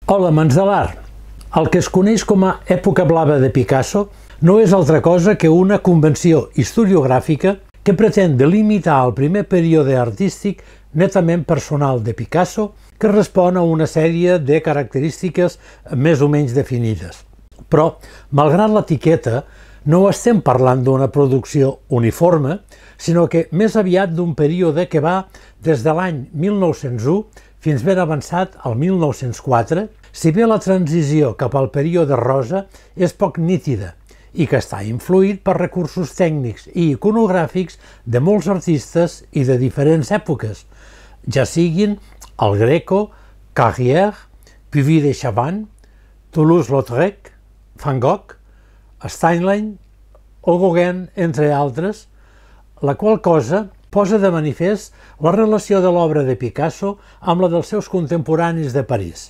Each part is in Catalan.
Hola, amants de l'art! El que es coneix com a època blava de Picasso no és altra cosa que una convenció historiogràfica que pretén delimitar el primer període artístic netament personal de Picasso, que respon a una sèrie de característiques més o menys definides. Però, malgrat l'etiqueta, no estem parlant d'una producció uniforme, sinó que més aviat d'un període que va des de l'any 1901 fins ben avançat al 1904, si bé la transició cap al període rosa és poc nítida i que està influït per recursos tècnics i iconogràfics de molts artistes i de diferents èpoques, ja siguin el Greco, Carrière, Puvis de Chavannes, Toulouse-Lautrec, Van Gogh, Steinlein o Gauguin, entre altres, la qual cosa posa de manifest la relació de l'obra de Picasso amb la dels seus contemporanis de París.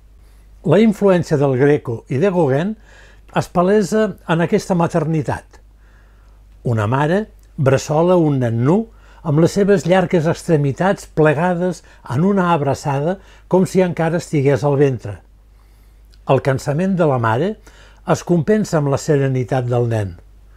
La influència del Greco i de Gauguin es palesa en aquesta maternitat. Una mare bressola un nen nu amb les seves llargues extremitats plegades en una abraçada com si encara estigués al ventre. El cansament de la mare es compensa amb la serenitat del nen.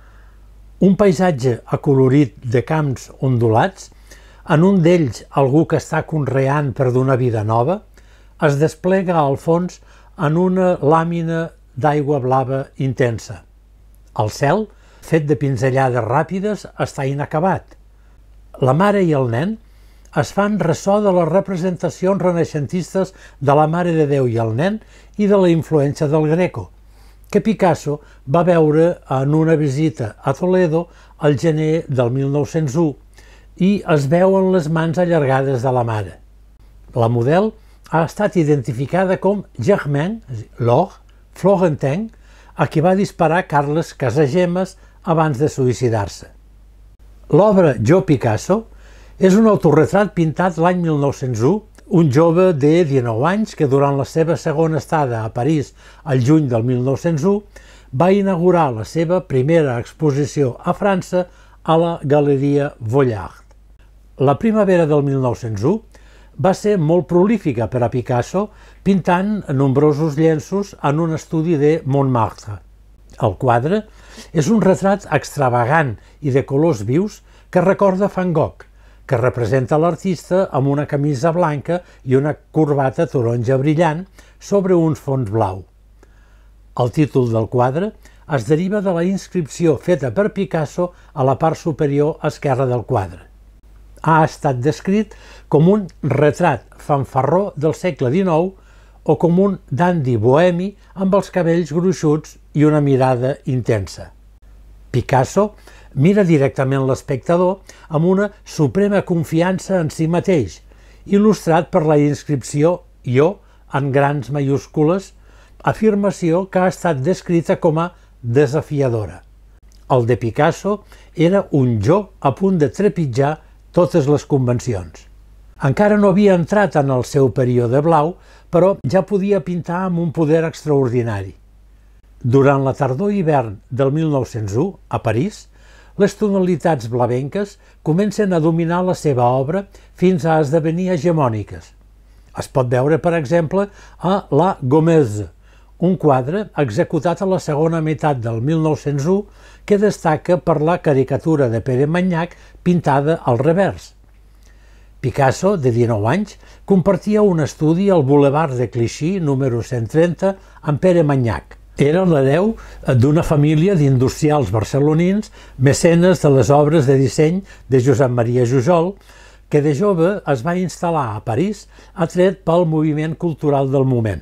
Un paisatge acolorit de camps ondulats, en un d'ells algú que està conreant per donar vida nova, es desplega al fons en una làmina d'aigua blava intensa. El cel, fet de pinzellades ràpides, està inacabat. La mare i el nen es fan ressò de les representacions renaixentistes de la Mare de Déu i el nen i de la influència del Greco, que Picasso va veure en una visita a Toledo al gener del 1901 i es veuen les mans allargades de la mare. La model ha estat identificada com Germaine Laure Florentin, a qui va disparar Carles Casagemas abans de suïcidar-se. L'obra Jo Picasso és un autorretrat pintat l'any 1901, un jove de 19 anys que durant la seva segona estada a París al juny del 1901 va inaugurar la seva primera exposició a França a la Galeria Vollard. La primavera del 1901 va ser molt prolífica per a Picasso, pintant nombrosos llenços en un estudi de Montmartre. El quadre és un retrat extravagant i de colors vius que recorda Van Gogh, que representa l'artista amb una camisa blanca i una corbata taronja brillant sobre un fons blau. El títol del quadre es deriva de la inscripció feta per Picasso a la part superior esquerra del quadre. Ha estat descrit com un retrat fanfarró del segle XIX o com un dandi bohemi amb els cabells gruixuts i una mirada intensa. Picasso mira directament l'espectador amb una suprema confiança en si mateix, il·lustrat per la inscripció «Jo» en grans majúscules, afirmació que ha estat descrita com a desafiadora. El de Picasso era un jo a punt de trepitjar totes les convencions. Encara no havia entrat en el seu període blau, però ja podia pintar amb un poder extraordinari. Durant la tardor i hivern del 1901, a París, les tonalitats blavenques comencen a dominar la seva obra fins a esdevenir hegemòniques. Es pot veure, per exemple, a La Gommeuse, un quadre executat a la segona meitat del 1901 que destaca per la caricatura de Pere Manyac pintada al revers. Picasso, de 19 anys, compartia un estudi al Boulevard de Clichy, número 130, amb Pere Manyac. Era l'hereu d'una família d'industrials barcelonins, mecenes de les obres de disseny de Josep Maria Jujol, que de jove es va instal·lar a París, atret pel moviment cultural del moment.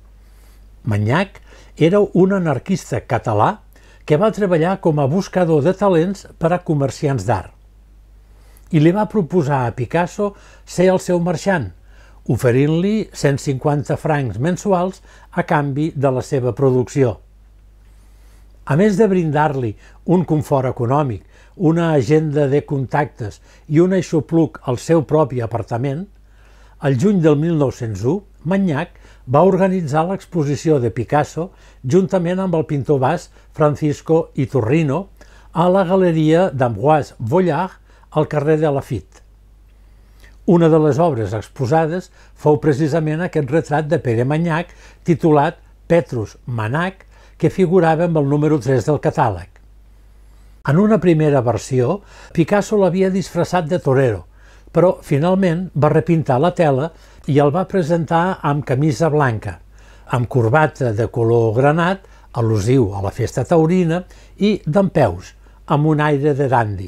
Manyac era un anarquista català que va treballar com a buscador de talents per a comerciants d'art. I li va proposar a Picasso ser el seu marxant, oferint-li 150 francs mensuals a canvi de la seva producció. A més de brindar-li un confort econòmic, una agenda de contactes i un aixopluc al seu propi apartament, al juny del 1901, Manyac va organitzar l'exposició de Picasso juntament amb el pintor basc Francisco Iturrino a la galeria d'Ambroise Vollard al carrer de Laffitte. Una de les obres exposades fou precisament aquest retrat de Pere Manyac titulat Petrus Manac, que figurava amb el número 3 del catàleg. En una primera versió, Picasso l'havia disfressat de torero, però finalment va repintar la tela i el va presentar amb camisa blanca, amb corbata de color granat, al·lusiu a la festa taurina, i dempeus, amb un aire de dandi.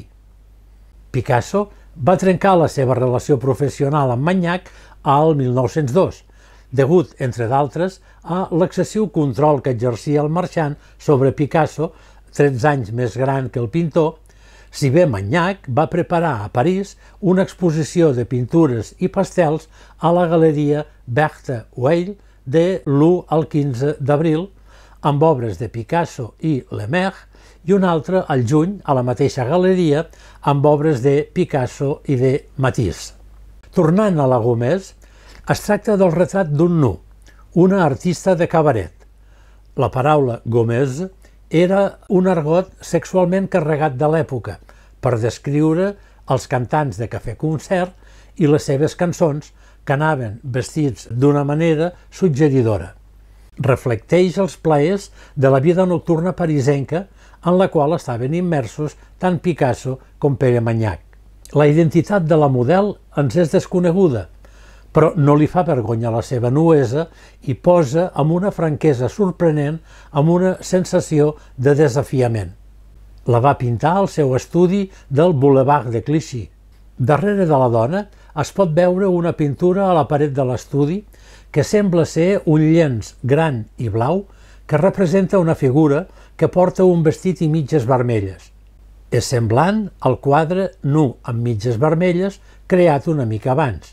Picasso va trencar la seva relació professional amb Manyac al 1902, degut, entre d'altres, a l'excessiu control que exercia el marxant sobre Picasso, 13 anys més gran que el pintor, si bé Manyac va preparar a París una exposició de pintures i pastels a la galeria Berthe Weil de l'1 al 15 d'abril, amb obres de Picasso i Lemaire, i un altre al juny a la mateixa galeria amb obres de Picasso i de Matisse. Tornant a la Gómez, es tracta del retrat d'un nu, una artista de cabaret. La paraula Gómez era un argot sexualment carregat de l'època per descriure els cantants de cafè-concert i les seves cançons que anaven vestits d'una manera suggeridora. Reflecteix els plaers de la vida nocturna parisenca en la qual estaven immersos tant Picasso com Pere Manyac. La identitat de la model ens és desconeguda, però no li fa vergonya la seva nuesa i posa amb una franquesa sorprenent, amb una sensació de desafiament. La va pintar al seu estudi del Boulevard de Clichy. Darrere de la dona es pot veure una pintura a la paret de l'estudi que sembla ser un llenç gran i blau que representa una figura que porta un vestit i mitges vermelles. És semblant al quadre nu amb mitges vermelles creat una mica abans.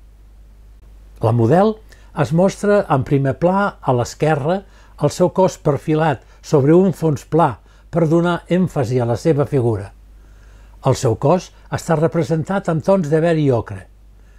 La model es mostra en primer pla a l'esquerra, el seu cos perfilat sobre un fons pla per donar èmfasi a la seva figura. El seu cos està representat amb tons de verd i ocre.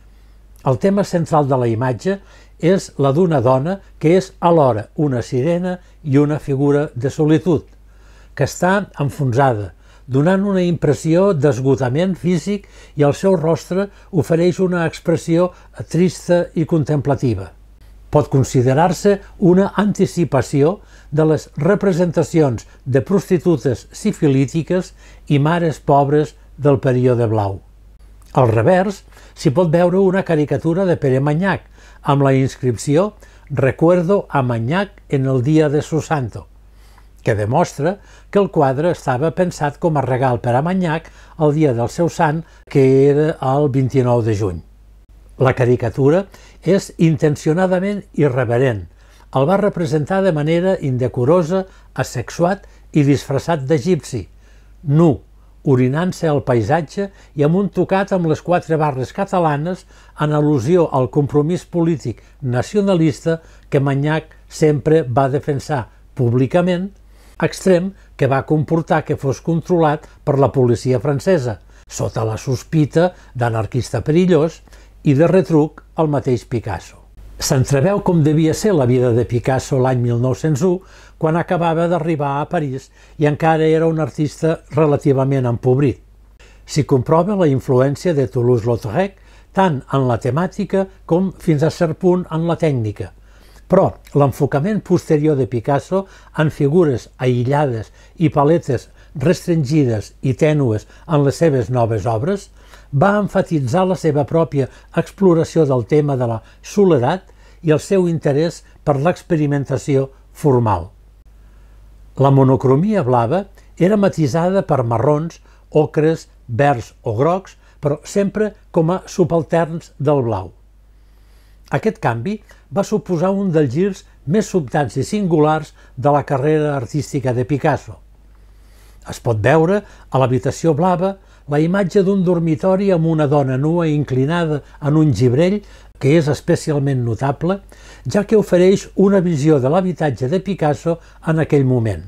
El tema central de la imatge és la d'una dona que és alhora una sirena i una figura de solitud, que està enfonsada, donant una impressió d'esgotament físic i el seu rostre ofereix una expressió trista i contemplativa. Pot considerar-se una anticipació de les representacions de prostitutes sifilítiques i mares pobres del període blau. Al revers s'hi pot veure una caricatura de Pere Manyac amb la inscripció «Recuerdo a Manyac en el dia de su santo», que demostra que el quadre estava pensat com a regal per a Manyac el dia del seu sant, que era el 29 de juny. La caricatura és intencionadament irreverent. El va representar de manera indecorosa, asexuat i disfressat d'egipci, nu, orinant-se al paisatge i amb un tocat amb les 4 barres catalanes en al·lusió al compromís polític nacionalista que Manyac sempre va defensar públicament, extrem que va comportar que fos controlat per la policia francesa, sota la sospita d'anarquista perillós i de retruc el mateix Picasso. S'entreveu com devia ser la vida de Picasso l'any 1901, quan acabava d'arribar a París i encara era un artista relativament empobrit. S'hi comprova la influència de Toulouse-Lautrec tant en la temàtica com fins a cert punt en la tècnica. Però l'enfocament posterior de Picasso en figures aïllades i paletes restringides i tènues en les seves noves obres va emfatitzar la seva pròpia exploració del tema de la soledat i el seu interès per l'experimentació formal. La monocromia blava era matisada per marrons, ocres, verds o grocs, però sempre com a subalterns del blau. Aquest canvi va suposar un dels girs més sobtats i singulars de la carrera artística de Picasso. Es pot veure a l'habitació blava la imatge d'un dormitori amb una dona nua inclinada en un gibrell que és especialment notable, ja que ofereix una visió de l'habitatge de Picasso en aquell moment.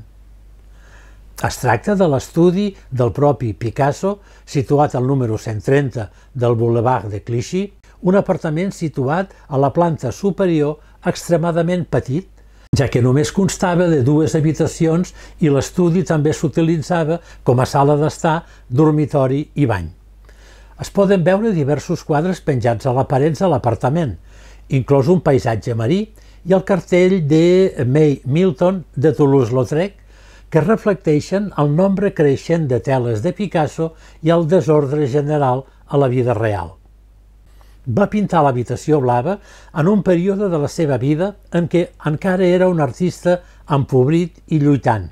Es tracta de l'estudi del propi Picasso, situat al número 130 del Boulevard de Clichy, un apartament situat a la planta superior extremadament petit, ja que només constava de 2 habitacions i l'estudi també s'utilitzava com a sala d'estar, dormitori i bany. Es poden veure diversos quadres penjats a les parets de l'apartament, inclòs un paisatge marí i el cartell de May Milton de Toulouse-Lautrec, que reflecteixen el nombre creixent de teles de Picasso i el desordre general a la vida real. Va pintar l'habitació blava en un període de la seva vida en què encara era un artista empobrit i lluitant.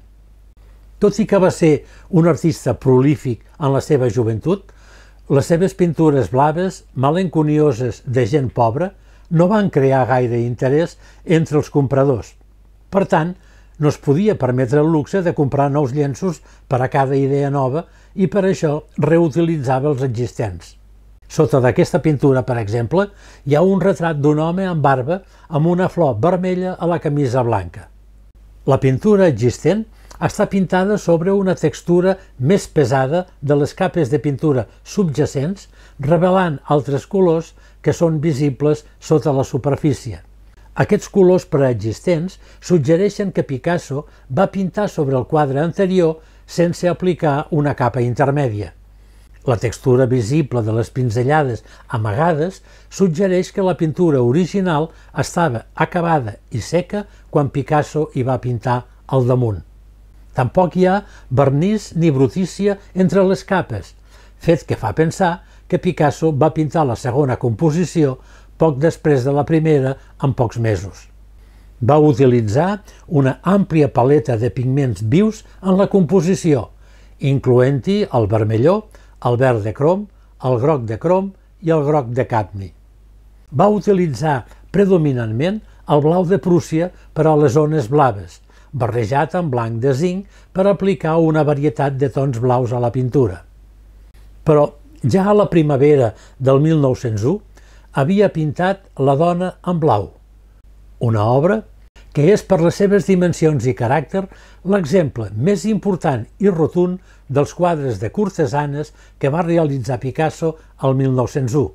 Tot i que va ser un artista prolífic en la seva joventut, les seves pintures blaves, malenconioses de gent pobra, no van crear gaire interès entre els compradors. Per tant, no es podia permetre el luxe de comprar nous llenços per a cada idea nova i per això reutilitzava els existents. Sota d'aquesta pintura, per exemple, hi ha un retrat d'un home amb barba amb una flor vermella a la camisa blanca. La pintura existent està pintada sobre una textura més pesada de les capes de pintura subjacents, revelant altres colors que són visibles sota la superfície. Aquests colors preexistents suggereixen que Picasso va pintar sobre el quadre anterior sense aplicar una capa intermèdia. La textura visible de les pinzellades amagades suggereix que la pintura original estava acabada i seca quan Picasso hi va pintar al damunt. Tampoc hi ha vernís ni brutícia entre les capes, fet que fa pensar que Picasso va pintar la segona composició poc després de la primera en pocs mesos. Va utilitzar una àmplia paleta de pigments vius en la composició, incloent-hi el vermelló, el verd de crom, el groc de crom i el groc de cadmi. Va utilitzar predominantment el blau de Prússia per a les zones blaves, barrejat amb blanc de zinc per aplicar una varietat de tons blaus a la pintura. Però ja a la primavera del 1901 havia pintat La dona en blau, una obra que és per les seves dimensions i caràcter l'exemple més important i rotund dels quadres de cortesanes que va realitzar Picasso el 1901.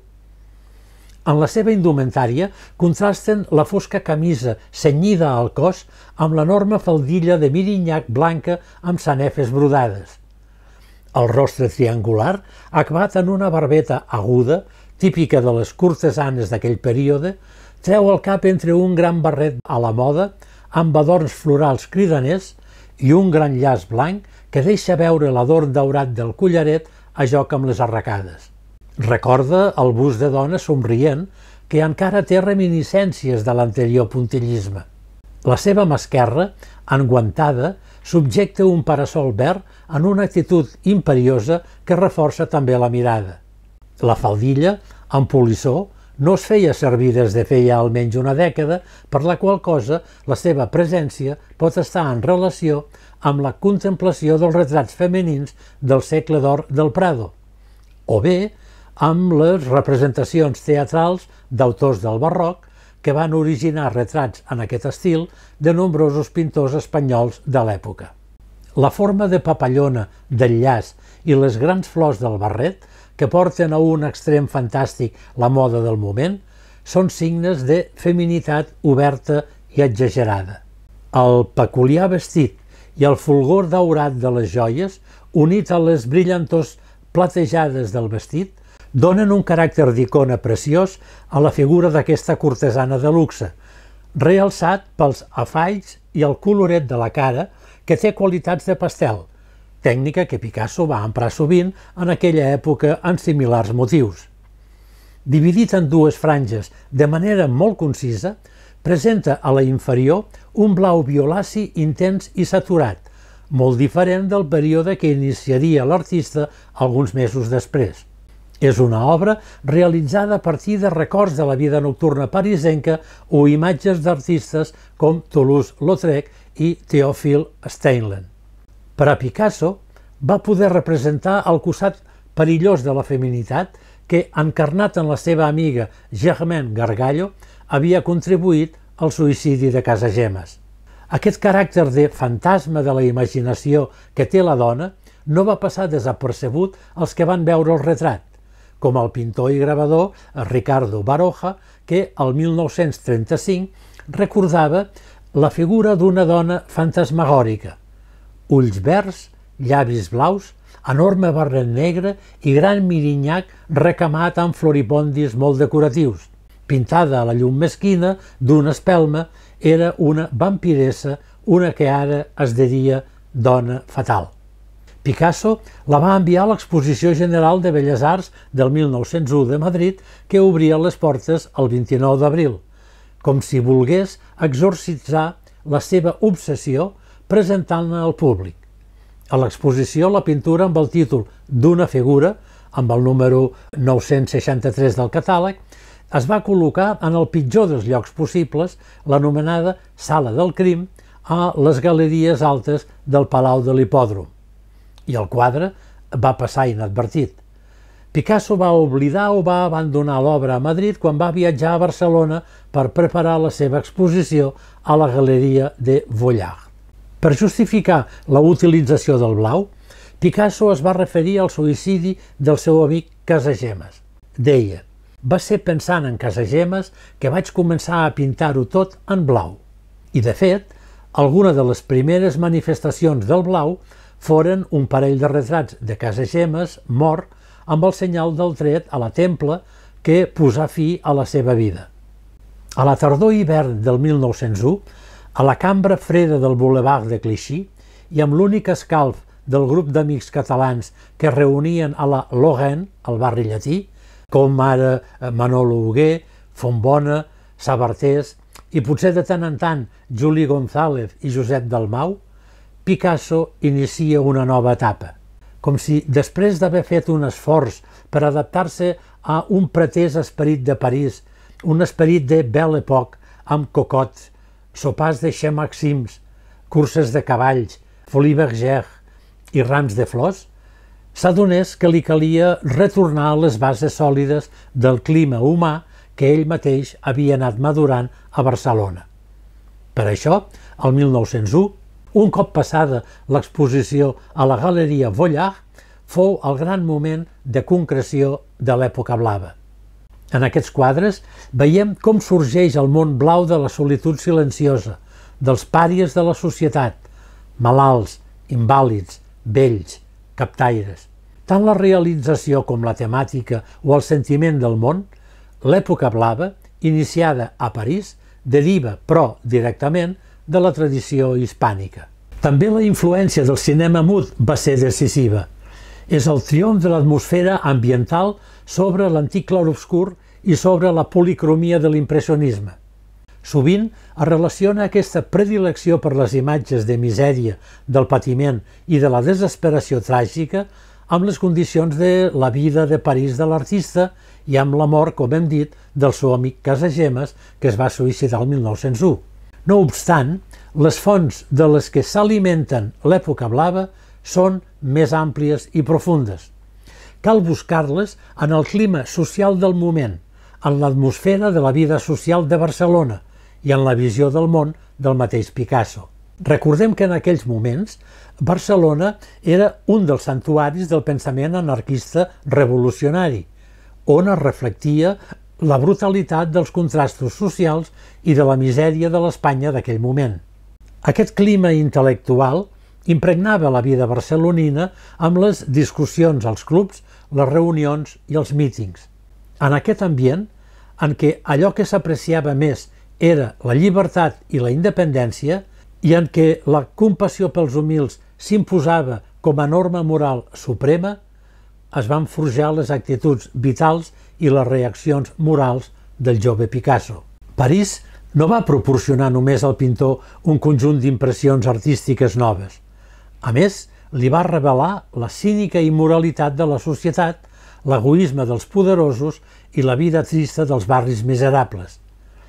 En la seva indumentària contrasten la fosca camisa cenyida al cos amb l'enorme faldilla de mirinyac blanca amb sanefes brodades. El rostre triangular, acabat en una barbeta aguda, típica de les cortesanes d'aquell període, treu el cap entre un gran barret a la moda, amb adorns florals cridaners i un gran llaç blanc que deixa veure l'adorn daurat del collaret a joc amb les arracades. Recorda el bust de dona somrient que encara té reminiscències de l'anterior puntillisme. La seva mà esquerra, enguantada, subjecta un parasol verd en una actitud imperiosa que reforça també la mirada. La faldilla, amb polissó, no es feia servir des de feia almenys una dècada, per la qual cosa la seva presència pot estar en relació amb la contemplació dels retrats femenins del segle d'or del Prado, o bé amb les representacions teatrals d'autors del barroc que van originar retrats en aquest estil de nombrosos pintors espanyols de l'època. La forma de papallona del llaç i les grans flors del barret, que porten a un extrem fantàstic la moda del moment, són signes de feminitat oberta i exagerada. El peculiar vestit i el fulgor daurat de les joies, unit a les brillantors platejades del vestit, donen un caràcter d'icona preciós a la figura d'aquesta cortesana de luxe, realçat pels afaigs i el coloret de la cara, que té qualitats de pastel, tècnica que Picasso va emprar sovint en aquella època en similars motius. Dividit en dues franges de manera molt concisa, presenta a la inferior un blau violaci intens i saturat, molt diferent del període que iniciaria l'artista alguns mesos després. És una obra realitzada a partir de records de la vida nocturna parisenca o imatges d'artistes com Toulouse-Lautrec i Théophile Steinlen. Per a Picasso va poder representar el costat perillós de la feminitat que, encarnat en la seva amiga Germaine Gargallo, havia contribuït al suïcidi de Casagemas. Aquest caràcter de fantasma de la imaginació que té la dona no va passar desapercebut als que van veure el retrat, com el pintor i gravador Ricardo Baroja, que el 1935 recordava la figura d'una dona fantasmagòrica, ulls verds, llavis blaus, enorme barret negre i gran mirinyac recamat amb floribondis molt decoratius. Pintada a la llum mesquina d'una espelma, era una vampiressa, una que ara es diria dona fatal. Picasso la va enviar a l'Exposició General de Belles Arts del 1901 de Madrid, que obria les portes el 29 d'abril, com si volgués exorcitzar la seva obsessió presentant-la al públic. A l'exposició, la pintura amb el títol d'una figura, amb el número 963 del catàleg, es va col·locar en el pitjor dels llocs possibles, l'anomenada Sala del Crim, a les galeries altes del Palau de l'Hipòdrom. I el quadre va passar inadvertit. Picasso va oblidar o va abandonar l'obra a Madrid quan va viatjar a Barcelona per preparar la seva exposició a la Galeria de Vollard. Per justificar la utilització del blau, Picasso es va referir al suïcidi del seu amic Casagemas. Deia: «Va ser pensant en Casagemas que vaig començar a pintar-ho tot en blau». I, de fet, alguna de les primeres manifestacions del blau foren un parell de retrats de Casagemas mort amb el senyal del tret a la templa que posà fi a la seva vida. A la tardor-hivern del 1901, a la cambra freda del Boulevard de Clichy i amb l'únic escalf del grup d'amics catalans que es reunien a la Lorraine, al barri llatí, com ara Manolo Hugué, Fontbona, Sabartés i potser de tant en tant Juli González i Josep Dalmau, Picasso inicia una nova etapa, com si després d'haver fet un esforç per adaptar-se a un pretès esperit de París, un esperit de Belle Époque amb cocots, sopars de Chez Maxims, curses de cavalls, folie bergère i rams de flors, s'adonés que li calia retornar a les bases sòlides del clima humà que ell mateix havia anat madurant a Barcelona. Per això, el 1901, un cop passada l'exposició a la Galeria Vollard, fou el gran moment de concreció de l'època blava. En aquests quadres veiem com sorgeix el món blau de la solitud silenciosa, dels pàries de la societat, malalts, invàlids, vells, captaires. Tant la realització com la temàtica o el sentiment del món, l'època blava, iniciada a París, deriva, però directament, de la tradició hispànica. També la influència del cinema mut va ser decisiva. És el triomf de l'atmosfera ambiental sobre l'antic clarobscur i sobre la policromia de l'impressionisme. Sovint es relaciona aquesta predilecció per les imatges de misèria, del patiment i de la desesperació tràgica amb les condicions de la vida de París de l'artista i amb la mort, com hem dit, del seu amic Casagemas, que es va suïcidar el 1901. No obstant, les fonts de les que s'alimenten l'època blava són més àmplies i profundes. Cal buscar-les en el clima social del moment, en l'atmosfera de la vida social de Barcelona i en la visió del món del mateix Picasso. Recordem que en aquells moments Barcelona era un dels santuaris del pensament anarquista revolucionari, on es reflectia la brutalitat dels contrastos socials i de la misèria de l'Espanya d'aquell moment. Aquest clima intel·lectual impregnava la vida barcelonina amb les discussions als clubs, les reunions i els mítings. En aquest ambient, en què allò que s'apreciava més era la llibertat i la independència, i en què la compassió pels humils s'imposava com a norma moral suprema, es van forjar les actituds vitals i les reaccions morals del jove Picasso. París no va proporcionar només al pintor un conjunt d'impressions artístiques noves. A més, li va revelar la cínica immoralitat de la societat, l'egoisme dels poderosos i la vida trista dels barris miserables.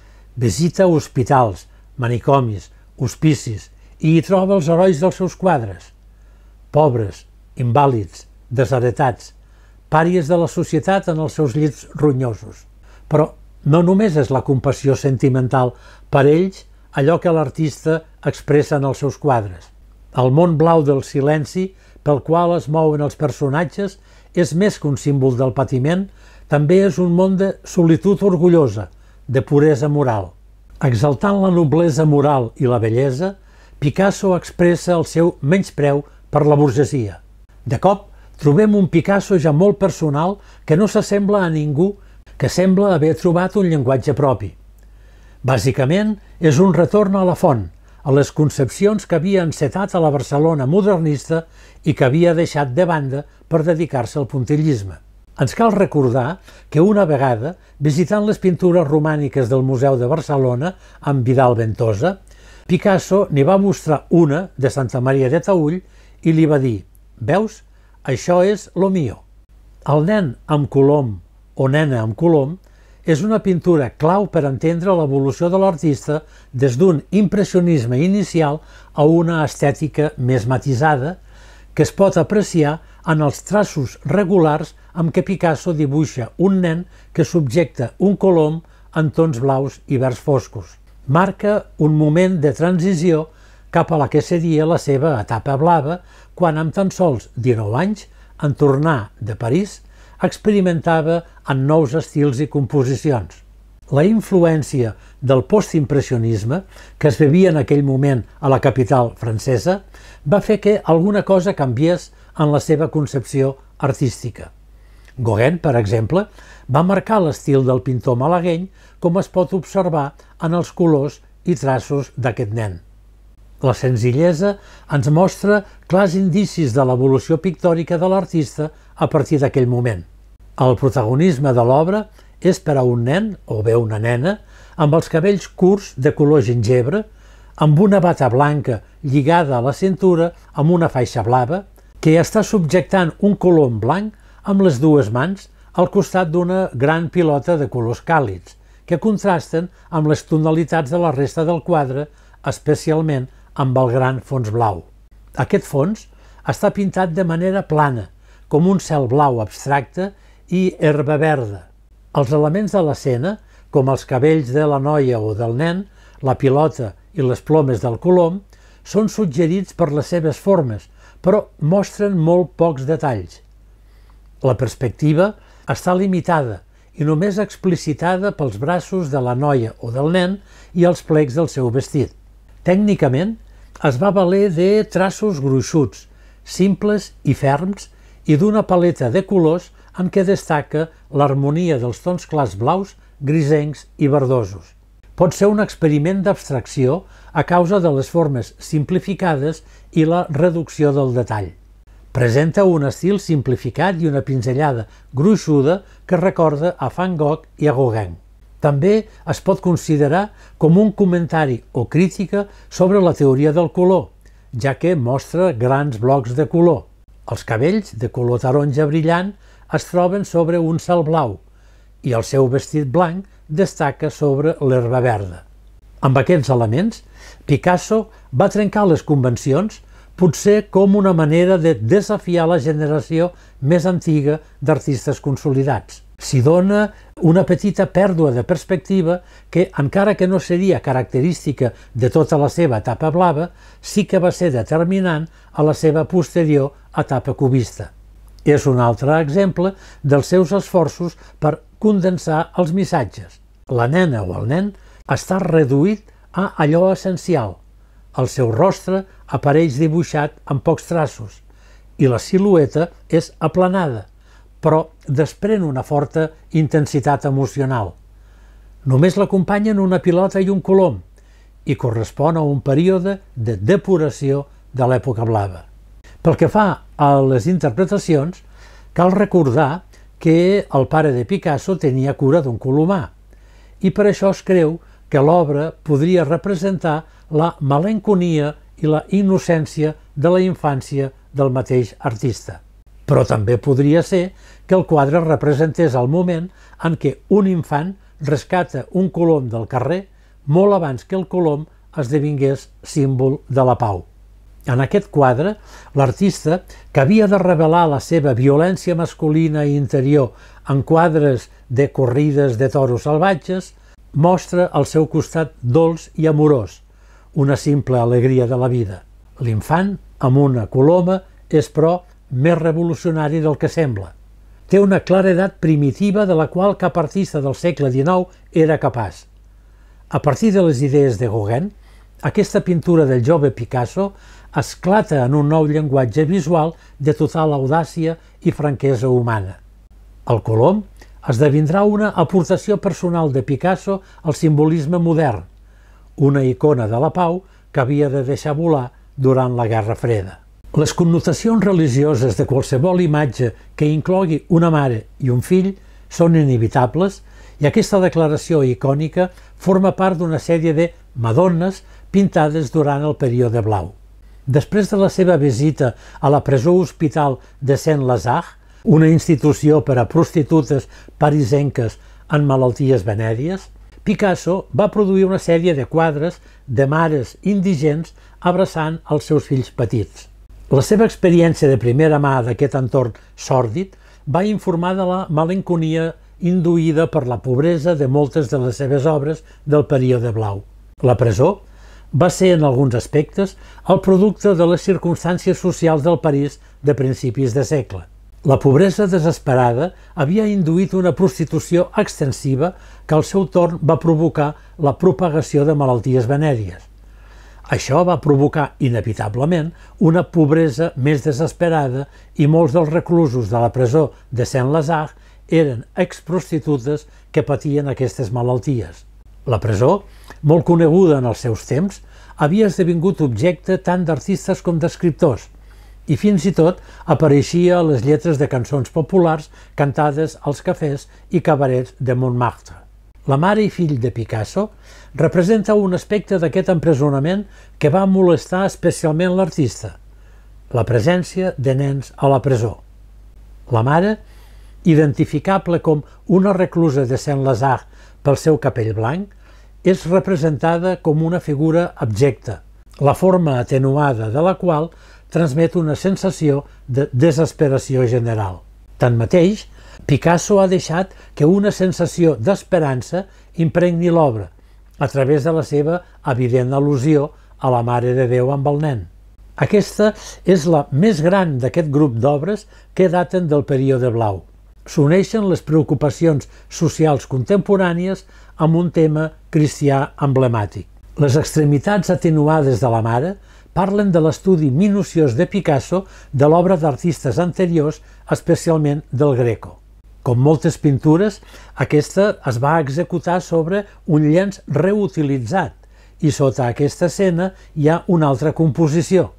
Visita hospitals, manicomis, hospicis i hi troba els herois dels seus quadres. Pobres, invàlids, desheretats, pàries de la societat en els seus llits ronyosos. Però no només és la compassió sentimental per ells allò que l'artista expressa en els seus quadres. El món blau del silenci pel qual es mouen els personatges és més que un símbol del patiment, també és un món de solitud orgullosa, de puresa moral. Exaltant la noblesa moral i la bellesa, Picasso expressa el seu menyspreu per la burgesia. De cop, trobem un Picasso ja molt personal que no s'assembla a ningú, que sembla haver trobat un llenguatge propi. Bàsicament, és un retorn a la font, a les concepcions que havia encetat a la Barcelona modernista i que havia deixat de banda per dedicar-se al puntillisme. Ens cal recordar que una vegada, visitant les pintures romàniques del Museu de Barcelona amb Vidal Ventosa, Picasso n'hi va mostrar una de Santa Maria de Taüll i li va dir: «Veus, això és lo mío». El nen amb colom o nena amb colom és una pintura clau per entendre l'evolució de l'artista des d'un impressionisme inicial a una estètica més matisada que es pot apreciar en els traços regulars amb què Picasso dibuixa un nen que subjecta un colom en tons blaus i verds foscos. Marca un moment de transició cap a la que seria la seva etapa blava, quan amb tan sols 19 anys, en tornar de París, experimentava en nous estils i composicions. La influència del postimpressionisme, que es vivia en aquell moment a la capital francesa, va fer que alguna cosa canviés en la seva concepció artística. Gauguin, per exemple, va marcar l'estil del pintor malagueny, com es pot observar en els colors i traços d'aquest nen. La senzillesa ens mostra clars indicis de l'evolució pictòrica de l'artista a partir d'aquell moment. El protagonisme de l'obra és per a un nen o bé una nena amb els cabells curts de color gingebre, amb una bata blanca lligada a la cintura amb una faixa blava, que està subjectant un colom blanc amb les dues mans al costat d'una gran pilota de colors càlids, que contrasten amb les tonalitats de la resta del quadre, especialment amb el gran fons blau. Aquest fons està pintat de manera plana, com un cel blau abstracte i herba verda. Els elements de l'escena, com els cabells de la noia o del nen, la pilota i les plomes del colom, són suggerits per les seves formes, però mostren molt pocs detalls. La perspectiva està limitada i només explicitada pels braços de la noia o del nen i els plecs del seu vestit. Tècnicament, es va valer de traços gruixuts, simples i ferms, i d'una paleta de colors en què destaca l'harmonia dels tons clars blaus, grisencs i verdosos. Pot ser un experiment d'abstracció a causa de les formes simplificades i la reducció del detall. Presenta un estil simplificat i una pinzellada gruixuda que recorda a Van Gogh i a Gauguin. També es pot considerar com un comentari o crítica sobre la teoria del color, ja que mostra grans blocs de color. Els cabells, de color taronja brillant, es troben sobre un cel blau i el seu vestit blanc destaca sobre l'herba verda. Amb aquests elements, Picasso va trencar les convencions, potser com una manera de desafiar la generació més antiga d'artistes consolidats. S'hi dona una petita pèrdua de perspectiva que, encara que no seria característica de tota la seva etapa blava, sí que va ser determinant a la seva posterior etapa cubista. És un altre exemple dels seus esforços per condensar els missatges. La nena o el nen està reduït a allò essencial. El seu rostre apareix dibuixat amb pocs traços i la silueta és aplanada, però desprèn una forta intensitat emocional. Només l'acompanyen una pilota i un colom i correspon a un període de depuració de l'època blava. Pel que fa a les interpretacions, cal recordar que el pare de Picasso tenia cura d'un colomar i per això es creu que l'obra podria representar la malenconia i la innocència de la infància del mateix artista. Però també podria ser que el quadre representés el moment en què un infant rescata un colom del carrer molt abans que el colom esdevingués símbol de la pau. En aquest quadre, l'artista, que havia de revelar la seva violència masculina i interior en quadres de corrides de toros salvatges, mostra el seu costat dolç i amorós, una simple alegria de la vida. L'infant, amb una coloma, és, però, més revolucionari del que sembla. Té una claredat primitiva de la qual cap artista del segle XIX era capaç. A partir de les idees de Gauguin, aquesta pintura del jove Picasso esclata en un nou llenguatge visual de total audàcia i franquesa humana. El Colom esdevindrà una aportació personal de Picasso al simbolisme modern, una icona de la pau que havia de deixar volar durant la Guerra Freda. Les connotacions religioses de qualsevol imatge que inclogui una mare i un fill són inevitables i aquesta declaració icònica forma part d'una sèrie de Madonnes pintades durant el període blau. Després de la seva visita a la presó-hospital de Saint-Lazare, una institució per a prostitutes parisenques en malalties venèries, Picasso va produir una sèrie de quadres de mares indigents abraçant els seus fills petits. La seva experiència de primera mà d'aquest entorn sòrdid va informar de la malenconia induïda per la pobresa de moltes de les seves obres del període blau. La presó va ser, en alguns aspectes, el producte de les circumstàncies socials del París de principis de segle. La pobresa desesperada havia induït una prostitució extensiva que al seu torn va provocar la propagació de malalties venèries. Això va provocar inevitablement una pobresa més desesperada i molts dels reclusos de la presó de Saint-Lazare eren exprostitutes que patien aquestes malalties. La presó, molt coneguda en els seus temps, havia esdevingut objecte tant d'artistes com d'escriptors i fins i tot apareixia a les lletres de cançons populars cantades als cafès i cabarets de Montmartre. La mare i fill de Picasso representa un aspecte d'aquest empresonament que va molestar especialment l'artista, la presència de nens a la presó. La mare, identificable com una reclusa de Saint-Lazare pel seu capell blanc, és representada com una figura abjecta, la forma atenuada de la qual transmet una sensació de desesperació general. Tanmateix, Picasso ha deixat que una sensació d'esperança impregni l'obra, a través de la seva evident al·lusió a la Mare de Déu amb el nen. Aquesta és la més gran d'aquest grup d'obres que daten del període blau. S'uneixen les preocupacions socials contemporànies amb un tema cristià emblemàtic. Les extremitats atenuades de la mare parlen de l'estudi minuciós de Picasso de l'obra d'artistes anteriors, especialment del Greco. Com moltes pintures, aquesta es va executar sobre un llenç reutilitzat i sota aquesta escena hi ha una altra composició.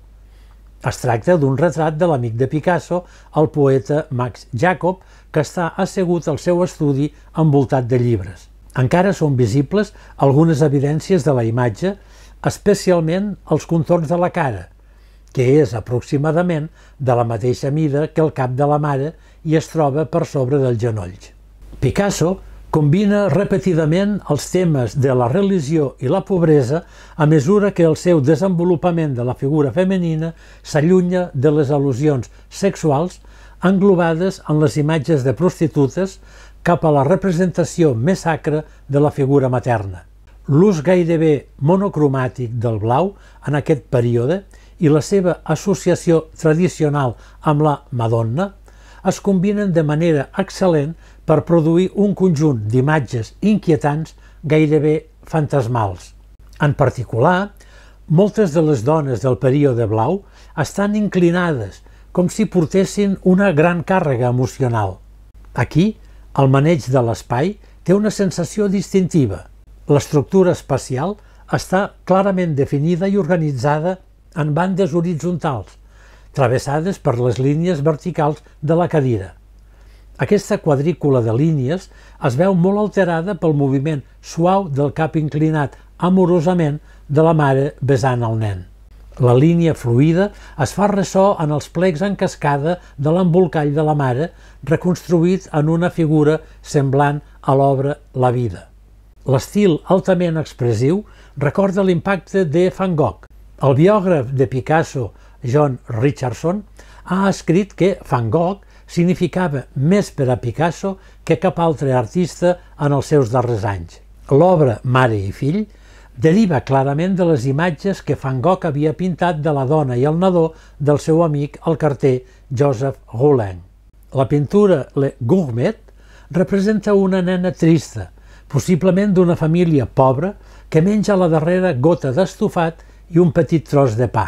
Es tracta d'un retrat de l'amic de Picasso, el poeta Max Jacob, que està assegut al seu estudi envoltat de llibres. Encara són visibles algunes evidències de la imatge, especialment els contorns de la cara, que és aproximadament de la mateixa mida que el cap de la mare i es troba per sobre dels genolls. Picasso combina repetidament els temes de la religió i la pobresa a mesura que el seu desenvolupament de la figura femenina s'allunya de les al·lusions sexuals englobades en les imatges de prostitutes cap a la representació més sacra de la figura materna. L'ús gairebé monocromàtic del blau en aquest període i la seva associació tradicional amb la Madonna es combinen de manera excel·lent per produir un conjunt d'imatges inquietants gairebé fantasmals. En particular, moltes de les dones del període blau estan inclinades, com si portessin una gran càrrega emocional. Aquí, el maneig de l'espai té una sensació distintiva. L'estructura espacial està clarament definida i organitzada en bandes horitzontals, travessades per les línies verticals de la cadira. Aquesta quadrícula de línies es veu molt alterada pel moviment suau del cap inclinat amorosament de la mare besant el nen. La línia fluida es fa ressò en els plecs en cascada de l'embolcall de la mare, reconstruït en una figura semblant a l'obra La vida. L'estil altament expressiu recorda l'impacte de Van Gogh. El biògraf de Picasso, John Richardson, ha escrit que Van Gogh significava més per a Picasso que cap altre artista en els seus darrers anys. L'obra Mare i fill deriva clarament de les imatges que Van Gogh havia pintat de la dona i el nadó del seu amic el carter Joseph Rollin. La pintura Le Gourmet representa una nena trista, possiblement d'una família pobra que menja la darrera gota d'estofat i un petit tros de pa.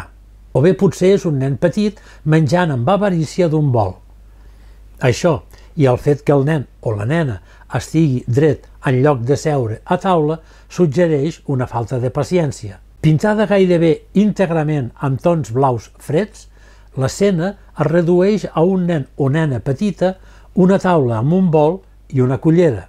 o bé potser és un nen petit menjant amb avarícia d'un bol. Això i el fet que el nen o la nena estigui dret en lloc de seure a taula suggereix una falta de paciència. Pintada gairebé íntegrament amb tons blaus freds, l'escena es redueix a un nen o nena petita, una taula amb un bol i una cullera.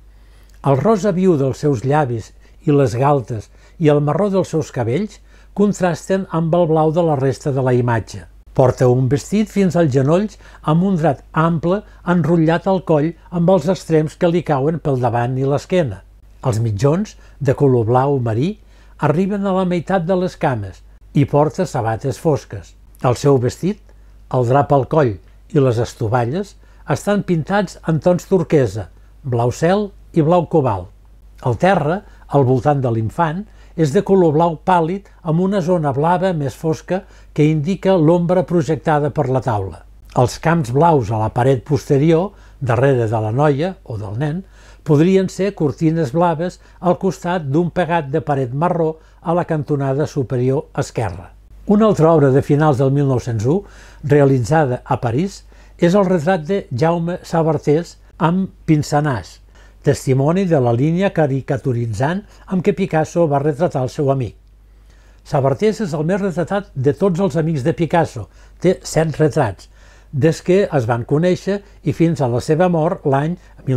El rosa viu dels seus llavis i les galtes i el marró dels seus cabells contrasten amb el blau de la resta de la imatge. Porta un vestit fins als genolls amb un drap ample enrotllat al coll amb els extrems que li cauen pel davant i l'esquena. Els mitjons, de color blau marí, arriben a la meitat de les cames i porta sabates fosques. El seu vestit, el drap al coll i les estovalles estan pintats en tons turquesa, blau cel i blau cobalt. El terra, al voltant de l'infant, és de color blau pàl·lid amb una zona blava més fosca que indica l'ombra projectada per la taula. Els camps blaus a la paret posterior, darrere de la noia o del nen, podrien ser cortines blaves al costat d'un pegat de paret marró a la cantonada superior esquerra. Una altra obra de finals del 1901, realitzada a París, és el retrat de Jaume Sabartés amb Pince-Naz, testimoni de la línia caricaturitzant amb què Picasso va retratar el seu amic. Sabartés és el més retratat de tots els amics de Picasso, té 7 retrats, des que es van conèixer i fins a la seva mort l'any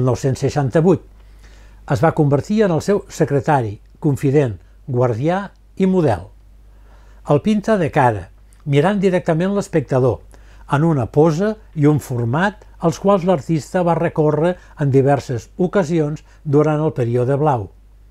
1968. Es va convertir en el seu secretari, confident, guardià i model. El pinta de cara, mirant directament l'espectador, en una posa i un format als quals l'artista va recórrer en diverses ocasions durant el període blau.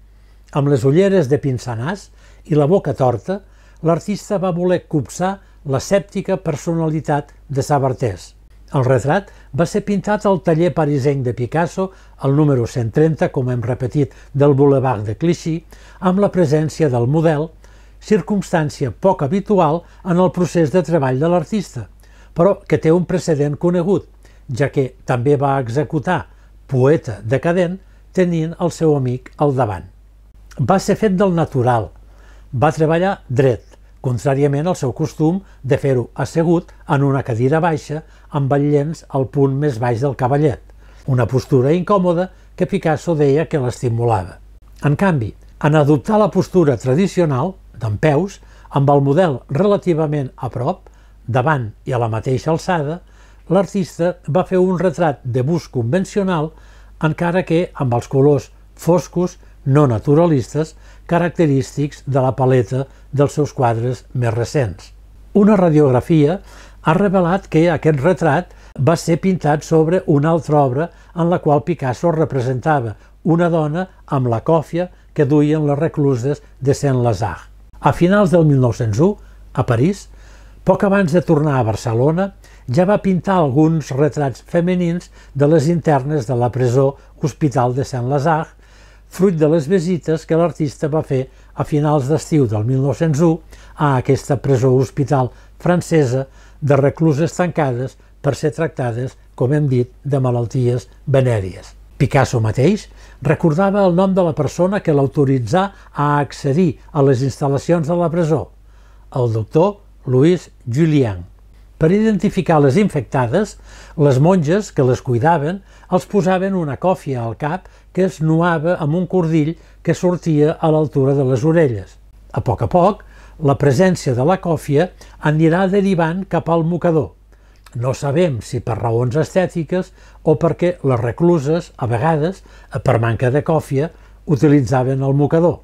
Amb les ulleres de Pince-Naz i la boca torta, l'artista va voler copsar l'escèptica personalitat de Sabartés. El retrat va ser pintat al taller parisenc de Picasso, al número 130, com hem repetit, del Boulevard de Clichy, amb la presència del model, circumstància poc habitual en el procés de treball de l'artista, però que té un precedent conegut, ja que també va executar Poeta decadent tenint el seu amic al davant. Va ser fet del natural, va treballar dret, contràriament al seu costum de fer-ho assegut en una cadira baixa amb el llenç al punt més baix del cavallet, una postura incòmoda que Picasso deia que l'estimulava. En canvi, en adoptar la postura tradicional, dempeus, amb el model relativament a prop, davant i a la mateixa alçada, l'artista va fer un retrat de bust convencional, encara que amb els colors foscos, no naturalistes, característics de la paleta dels seus quadres més recents. Una radiografia ha revelat que aquest retrat va ser pintat sobre una altra obra en la qual Picasso representava una dona amb la còfia que duien les recluses de Saint-Lazare. A finals del 1901, a París, poc abans de tornar a Barcelona, ja va pintar alguns retrats femenins de les internes de la presó Hospital de Saint-Lazare, fruit de les visites que l'artista va fer a finals d'estiu del 1901 a aquesta presó hospital francesa de recluses tancades per ser tractades, com hem dit, de malalties venèries. Picasso mateix recordava el nom de la persona que l'autoritzà a accedir a les instal·lacions de la presó, el doctor Louis Julien. Per identificar les infectades, les monges que les cuidaven els posaven una còfia al cap que es nuava amb un cordill que sortia a l'altura de les orelles. A poc, la presència de la còfia anirà derivant cap al mocador. No sabem si per raons estètiques o perquè les recluses, a vegades, per manca de còfia, utilitzaven el mocador.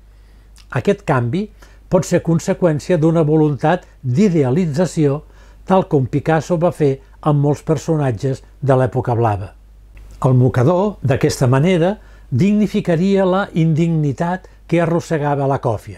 Aquest canvi pot ser conseqüència d'una voluntat d'idealització, tal com Picasso va fer amb molts personatges de l'època blava. El mocador, d'aquesta manera, dignificaria la indignitat que arrossegava la còfia.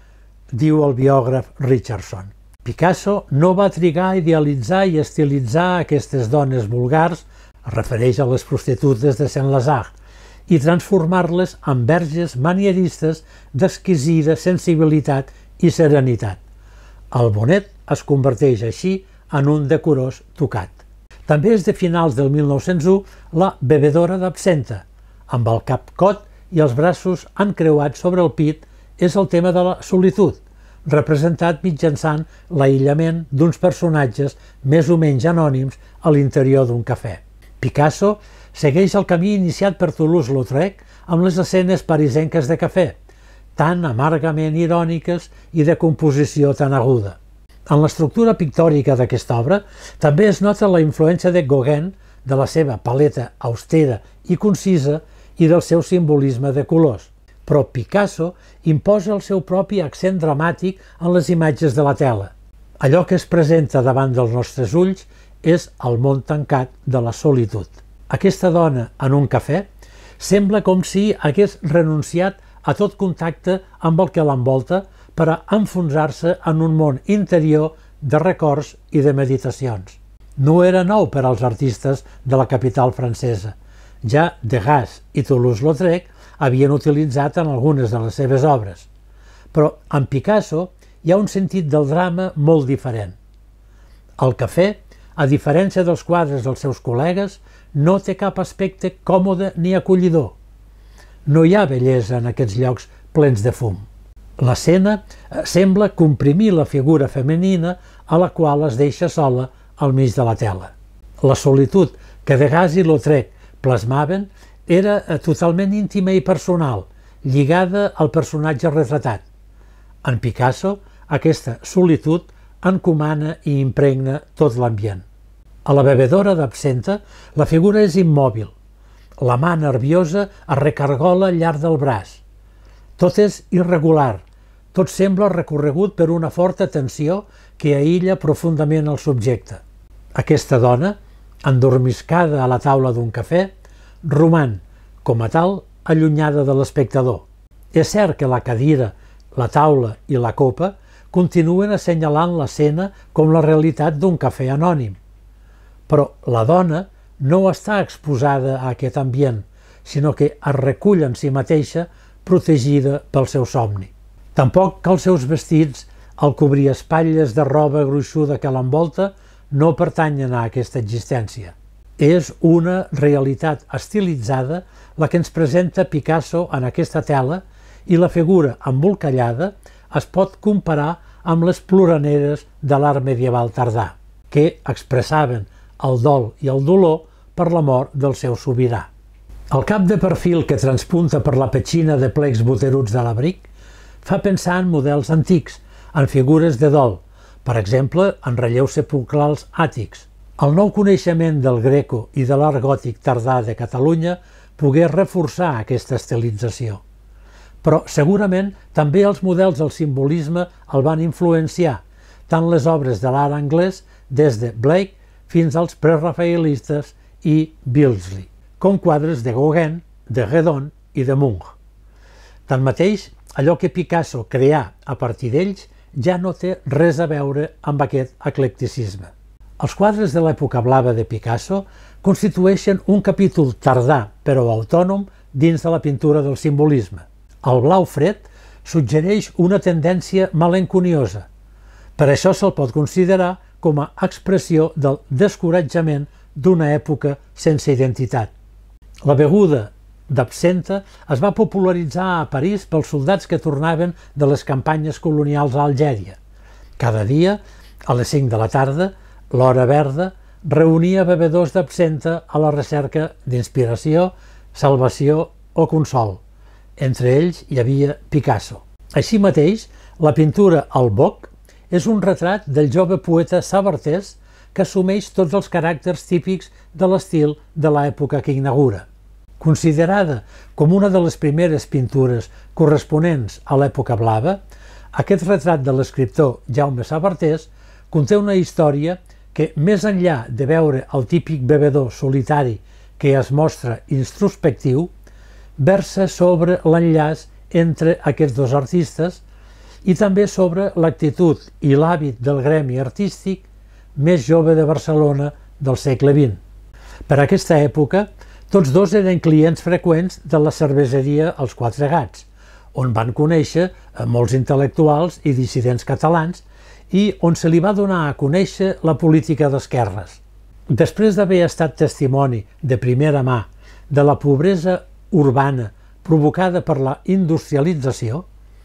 Diu el biògraf Richardson. Picasso no va trigar a idealitzar i estilitzar aquestes dones vulgars, es refereix a les prostitutes de Saint-Lazare, i transformar-les en verges manieristes d'exquisida sensibilitat i serenitat. El bonet es converteix així en un decorós tocat. També és de finals del 1901 la bevedora d'absenta, amb el cap cot i els braços encreuats sobre el pit, és el tema de la solitud, representat mitjançant l'aïllament d'uns personatges més o menys anònims a l'interior d'un cafè. Picasso segueix el camí iniciat per Toulouse-Lautrec amb les escenes parisenques de cafè, tan amargament iròniques i de composició tan aguda. En l'estructura pictòrica d'aquesta obra també es nota la influència de Gauguin, de la seva paleta austera i concisa i del seu simbolisme de colors. Però Picasso imposa el seu propi accent dramàtic en les imatges de la tela. Allò que es presenta davant dels nostres ulls és el món tancat de la solitud. Aquesta dona en un cafè sembla com si hagués renunciat a tot contacte amb el que l'envolta per a enfonsar-se en un món interior de records i de meditacions. No era nou per als artistes de la capital francesa. Ja Degas i Toulouse-Lautrec havien utilitzat en algunes de les seves obres. Però en Picasso hi ha un sentit del drama molt diferent. El cafè, a diferència dels quadres dels seus col·legues, no té cap aspecte còmode ni acollidor. No hi ha bellesa en aquests llocs plens de fum. L'escena sembla comprimir la figura femenina a la qual es deixa sola al mig de la tela. La solitud que Degas i Lautrec plasmaven era totalment íntima i personal, lligada al personatge retratat. En Picasso, aquesta solitud encomana i impregna tot l'ambient. A la bevedora d'absenta, la figura és immòbil. La mà nerviosa es recargola al llarg del braç. Tot és irregular, tot sembla recorregut per una forta tensió que aïlla profundament el subjecte. Aquesta dona, endormiscada a la taula d'un cafè, roman, com a tal, allunyada de l'espectador. És cert que la cadira, la taula i la copa continuen assenyalant l'escena com la realitat d'un cafè anònim. Però la dona no està exposada a aquest ambient, sinó que es recull en si mateixa, protegida pel seu somni. Tampoc que els seus vestits, el cobriespatlles de roba gruixuda que l'envolta, no pertanyen a aquesta existència. És una realitat estilitzada la que ens presenta Picasso en aquesta tela i la figura embolcallada es pot comparar amb les ploraneres de l'art medieval tardà, que expressaven el dol i el dolor per la mort del seu sobirà. El cap de perfil que transpunta per la petxina de plecs boteruts de l'abric fa pensar en models antics, en figures de dol, per exemple, en relleus sepulcrals àtics. El nou coneixement del greco i de l'art gòtic tardà de Catalunya pogué reforçar aquesta estilització. Però segurament també els models del simbolisme el van influenciar, tant les obres de l'art anglès des de Blake fins als prerafaelistes i Beardsley, com quadres de Gauguin, de Redon i de Munch. Tanmateix, allò que Picasso creà a partir d'ells ja no té res a veure amb aquest eclecticisme. Els quadres de l'època blava de Picasso constitueixen un capítol tardà però autònom dins de la pintura del simbolisme. El blau fred suggereix una tendència malenconiosa. Per això se'l pot considerar com a expressió del descoratjament d'una època sense identitat. La beguda d'absenta es va popularitzar a París pels soldats que tornaven de les campanyes colonials a Algèria. Cada dia, a les 5 de la tarda, l'hora verda reunia bevedors d'absenta a la recerca d'inspiració, salvació o consol. Entre ells hi havia Picasso. Així mateix, la pintura al boc és un retrat del jove poeta sabartès que assumeix tots els caràcters típics de l'estil de l'època que inaugura. Considerada com una de les primeres pintures corresponents a l'època blava, aquest retrat de l'escriptor Jaume Sabartés conté una història que, més enllà de veure el típic bevedor solitari que es mostra introspectiu, versa sobre l'enllaç entre aquests dos artistes i també sobre l'actitud i l'hàbit del gremi artístic més jove de Barcelona del segle XX. Per aquesta època, tots dos eren clients freqüents de la cerveseria Els Quatre Gats, on van conèixer molts intel·lectuals i dissidents catalans i on se li va donar a conèixer la política d'esquerres. Després d'haver estat testimoni de primera mà de la pobresa urbana provocada per la industrialització,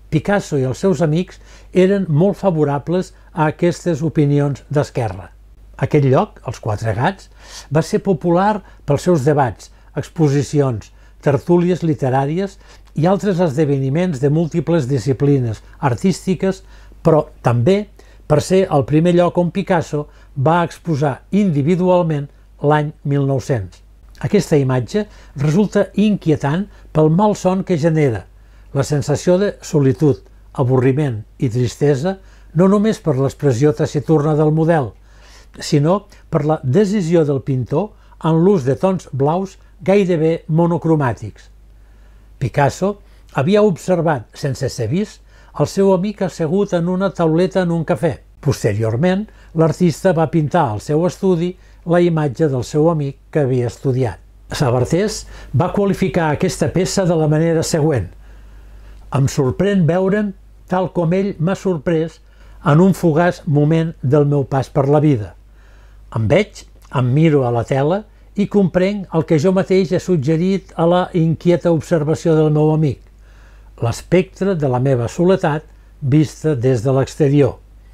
Picasso i els seus amics eren molt favorables a aquestes opinions d'esquerra. Aquest lloc, els Quatre Gats, va ser popular pels seus debats, exposicions, tertúlies literàries i altres esdeveniments de múltiples disciplines artístiques, però també per ser el primer lloc on Picasso va exposar individualment l'any 1900. Aquesta imatge resulta inquietant pel malson que genera, la sensació de solitud, avorriment i tristesa, no només per l'expressió taciturna del model, sinó per la decisió del pintor en l'ús de tons blaus gairebé monocromàtics. Picasso havia observat, sense ser vist, el seu amic assegut en una tauleta en un cafè. Posteriorment, l'artista va pintar al seu estudi la imatge del seu amic que havia estudiat. Sabartés va qualificar aquesta peça de la manera següent: «Em sorprèn veure'm tal com ell m'ha sorprès en un fugaç moment del meu pas per la vida. Em veig, em miro a la tela i comprenc el que jo mateix he suggerit a la inquieta observació del meu amic, l'espectre de la meva soledat vista des de l'exterior.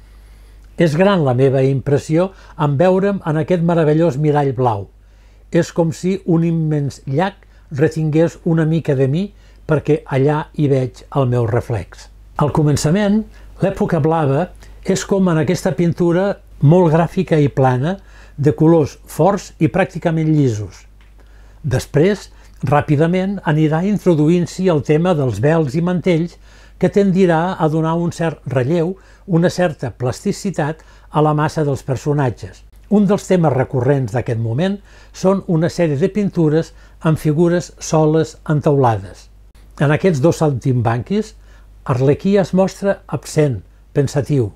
És gran la meva impressió en veure'm en aquest meravellós mirall blau. És com si un immens llac retingués una mica de mi perquè allà hi veig el meu reflex». Al començament, l'època blava és com en aquesta pintura molt gràfica i plana, de colors forts i pràcticament llisos. Després, ràpidament anirà introduint-s'hi el tema dels vels i mantells, que tendirà a donar un cert relleu, una certa plasticitat a la massa dels personatges. Un dels temes recurrents d'aquest moment són una sèrie de pintures amb figures soles entaulades. En aquests dos saltimbanquis, Arlequí es mostra absent, pensatiu.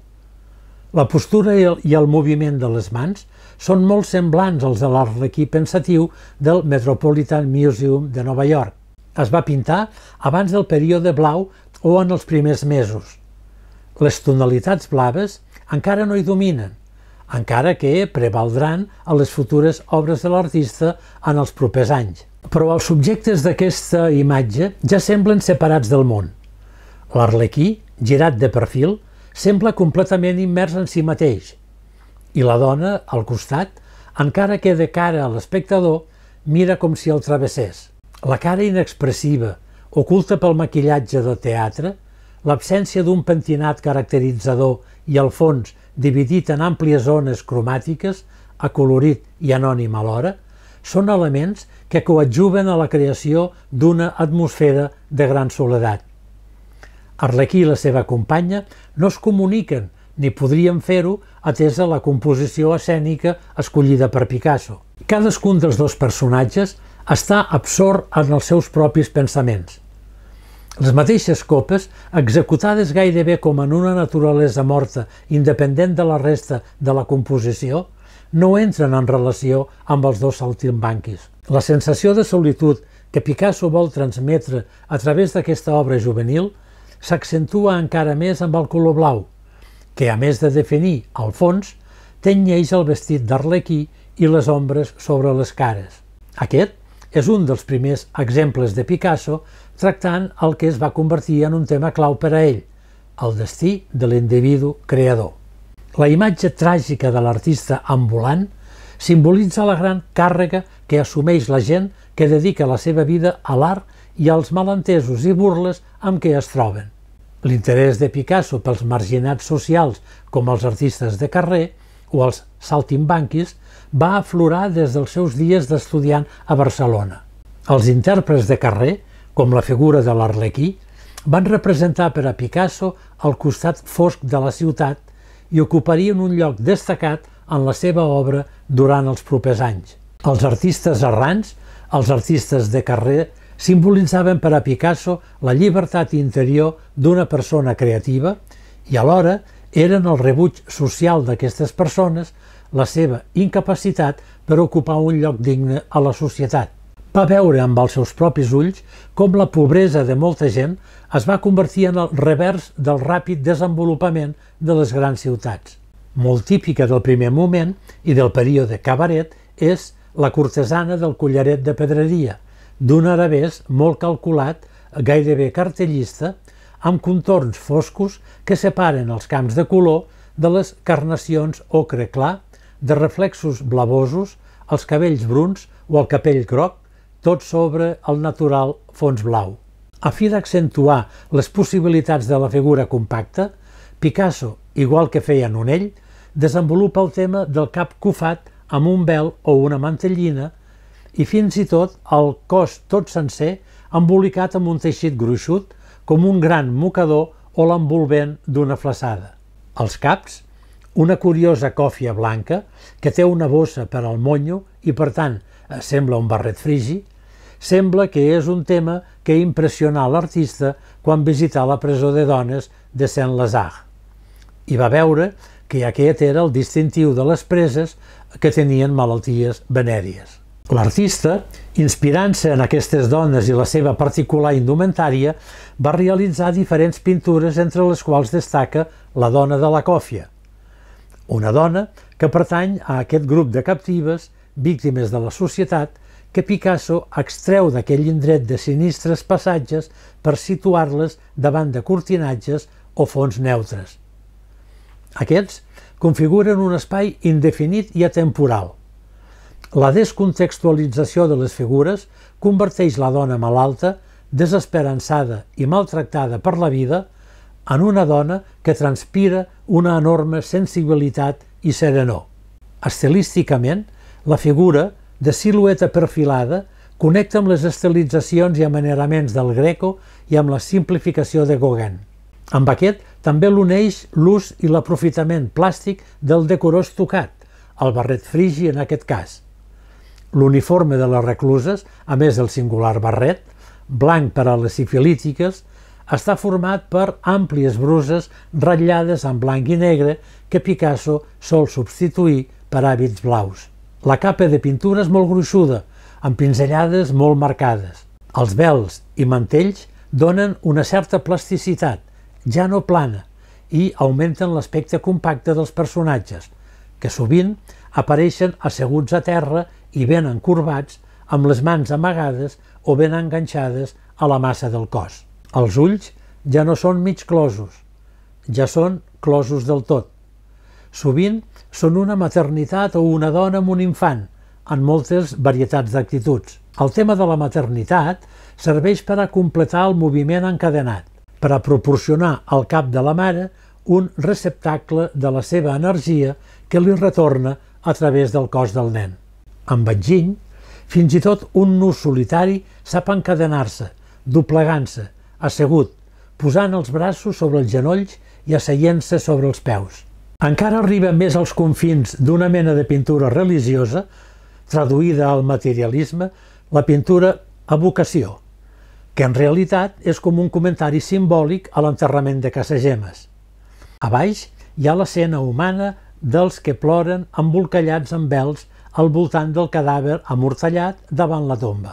La postura i el moviment de les mans són molt semblants als de l'Arlequí pensatiu del Metropolitan Museum de Nova York. Es va pintar abans del període blau o en els primers mesos. Les tonalitats blaves encara no hi dominen, encara que prevaldran a les futures obres de l'artista en els propers anys. Però els subjectes d'aquesta imatge ja semblen separats del món. L'Arlequí, girat de perfil, sembla completament immers en si mateix, i la dona, al costat, encara que de cara a l'espectador, mira com si el travessés. La cara inexpressiva, oculta pel maquillatge de teatre, l'absència d'un pentinat caracteritzador i el fons dividit en àmplies zones cromàtiques, acolorit i anònim alhora, són elements que coadjuven a la creació d'una atmosfera de gran soledat. Arlequí i la seva companya no es comuniquen ni podrien fer-ho atesa la composició escènica escollida per Picasso. Cadascun dels dos personatges està absort en els seus propis pensaments. Les mateixes copes, executades gairebé com en una naturalesa morta independent de la resta de la composició, no entren en relació amb els dos saltimbanquis. La sensació de solitud que Picasso vol transmetre a través d'aquesta obra juvenil s'accentua encara més amb el color blau, que a més de definir el fons, tenyeix el vestit d'Arlequí i les ombres sobre les cares. Aquest és un dels primers exemples de Picasso tractant el que es va convertir en un tema clau per a ell, el destí de l'individu creador. La imatge tràgica de l'artista ambulant simbolitza la gran càrrega que assumeix la gent que dedica la seva vida a l'art i als malentesos i burles amb què es troben. L'interès de Picasso pels marginats socials com els artistes de carrer o els saltimbanquis va aflorar des dels seus dies d'estudiant a Barcelona. Els intèrprets de carrer, com la figura de l'Arlequí, van representar per a Picasso el costat fosc de la ciutat i ocuparien un lloc destacat en la seva obra durant els propers anys. Els artistes errants, els artistes de carrer, simbolitzaven per a Picasso la llibertat interior d'una persona creativa i alhora eren el rebuig social d'aquestes persones, la seva incapacitat per ocupar un lloc digne a la societat. Va veure amb els seus propis ulls com la pobresa de molta gent es va convertir en el revers del ràpid desenvolupament de les grans ciutats. Molt típica del primer moment i del període cabaret és la cortesana del collaret de pedreria, d'un arabès molt calculat, gairebé cartellista, amb contorns foscos que separen els camps de color de les carnacions ocre clar, de reflexos blavosos, els cabells bruns o el capell groc, tot sobre el natural fons blau. A fi d'accentuar les possibilitats de la figura compacta, Picasso, igual que feia Nonell, desenvolupa el tema del cap cofat amb un vel o una mantellina i fins i tot el cos tot sencer embolicat amb un teixit gruixut com un gran mocador o l'envolvent d'una flaçada. Els caps, una curiosa còfia blanca que té una bossa per al monyo i per tant sembla un barret frigi, sembla que és un tema que impressionà l'artista quan visità la presó de dones de Saint-Lazare i va veure que aquest era el distintiu de les preses que tenien malalties venèries. L'artista, inspirant-se en aquestes dones i la seva particular indumentària, va realitzar diferents pintures entre les quals destaca la dona de la còfia, una dona que pertany a aquest grup de captives, víctimes de la societat, que Picasso extreu d'aquell indret de sinistres passatges per situar-les davant de cortinatges o fons neutres. Aquests configuren un espai indefinit i atemporal. La descontextualització de les figures converteix la dona malalta, desesperançada i maltractada per la vida, en una dona que transpira una enorme sensibilitat i serenor. Estilísticament, la figura, de silueta perfilada, connecta amb les estilitzacions i amaneraments del Greco i amb la simplificació de Gauguin. Amb aquest també l'uneix l'ús i l'aprofitament plàstic del decorós tocat, el barret frigi en aquest cas. L'uniforme de les recluses, a més del singular barret, blanc per a les sifilítiques, està format per àmplies bruses ratllades en blanc i negre que Picasso sol substituir per hàbits blaus. La capa de pintura és molt gruixuda, amb pinzellades molt marcades. Els vels i mantells donen una certa plasticitat, ja no plana, i augmenten l'aspecte compacte dels personatges, que sovint apareixen asseguts a terra i ben encorbats, amb les mans amagades o ben enganxades a la massa del cos. Els ulls ja no són mig closos, ja són closos del tot. Sovint són una maternitat o una dona amb un infant, en moltes varietats d'actituds. El tema de la maternitat serveix per a completar el moviment encadenat, per a proporcionar al cap de la mare un receptacle de la seva energia que li retorna a través del cos del nen. Amb enginy, fins i tot un nus solitari sap encadenar-se, doblegant-se, assegut, posant els braços sobre els genolls i asseient-se sobre els peus. Encara arriba més als confins d'una mena de pintura religiosa, traduïda al materialisme, la pintura a vocació, que en realitat és com un comentari simbòlic a l'enterrament de Casagemes. A baix hi ha l'escena humana dels que ploren embolcallats amb vels al voltant del cadàver amortallat davant la tomba.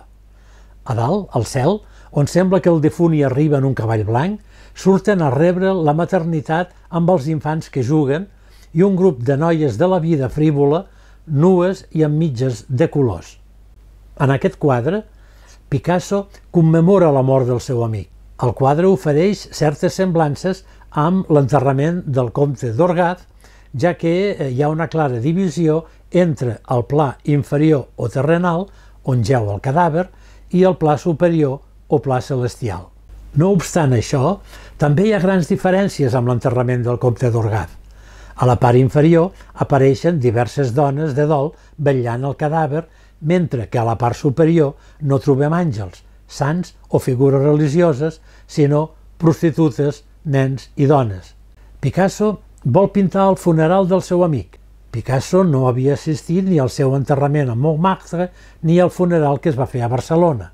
A dalt, al cel, on sembla que el difunt hi arriba en un cavall blanc, surten a rebre la maternitat amb els infants que juguen i un grup de noies de la vida frívola, nues i amb mitges de colors. En aquest quadre, Picasso commemora la mort del seu amic. El quadre ofereix certes semblances amb l'enterrament del comte d'Orgaz, ja que hi ha una clara divisió entre el pla inferior o terrenal, on jeu el cadàver, i el pla superior o pla celestial. No obstant això, també hi ha grans diferències amb l'enterrament del comte d'Orgaz. A la part inferior apareixen diverses dones de dol vetllant el cadàver, mentre que a la part superior no trobem àngels, sants o figures religioses, sinó prostitutes, nens i dones. Picasso vol pintar el funeral del seu amic. Picasso no havia assistit ni al seu enterrament a Montmartre ni al funeral que es va fer a Barcelona.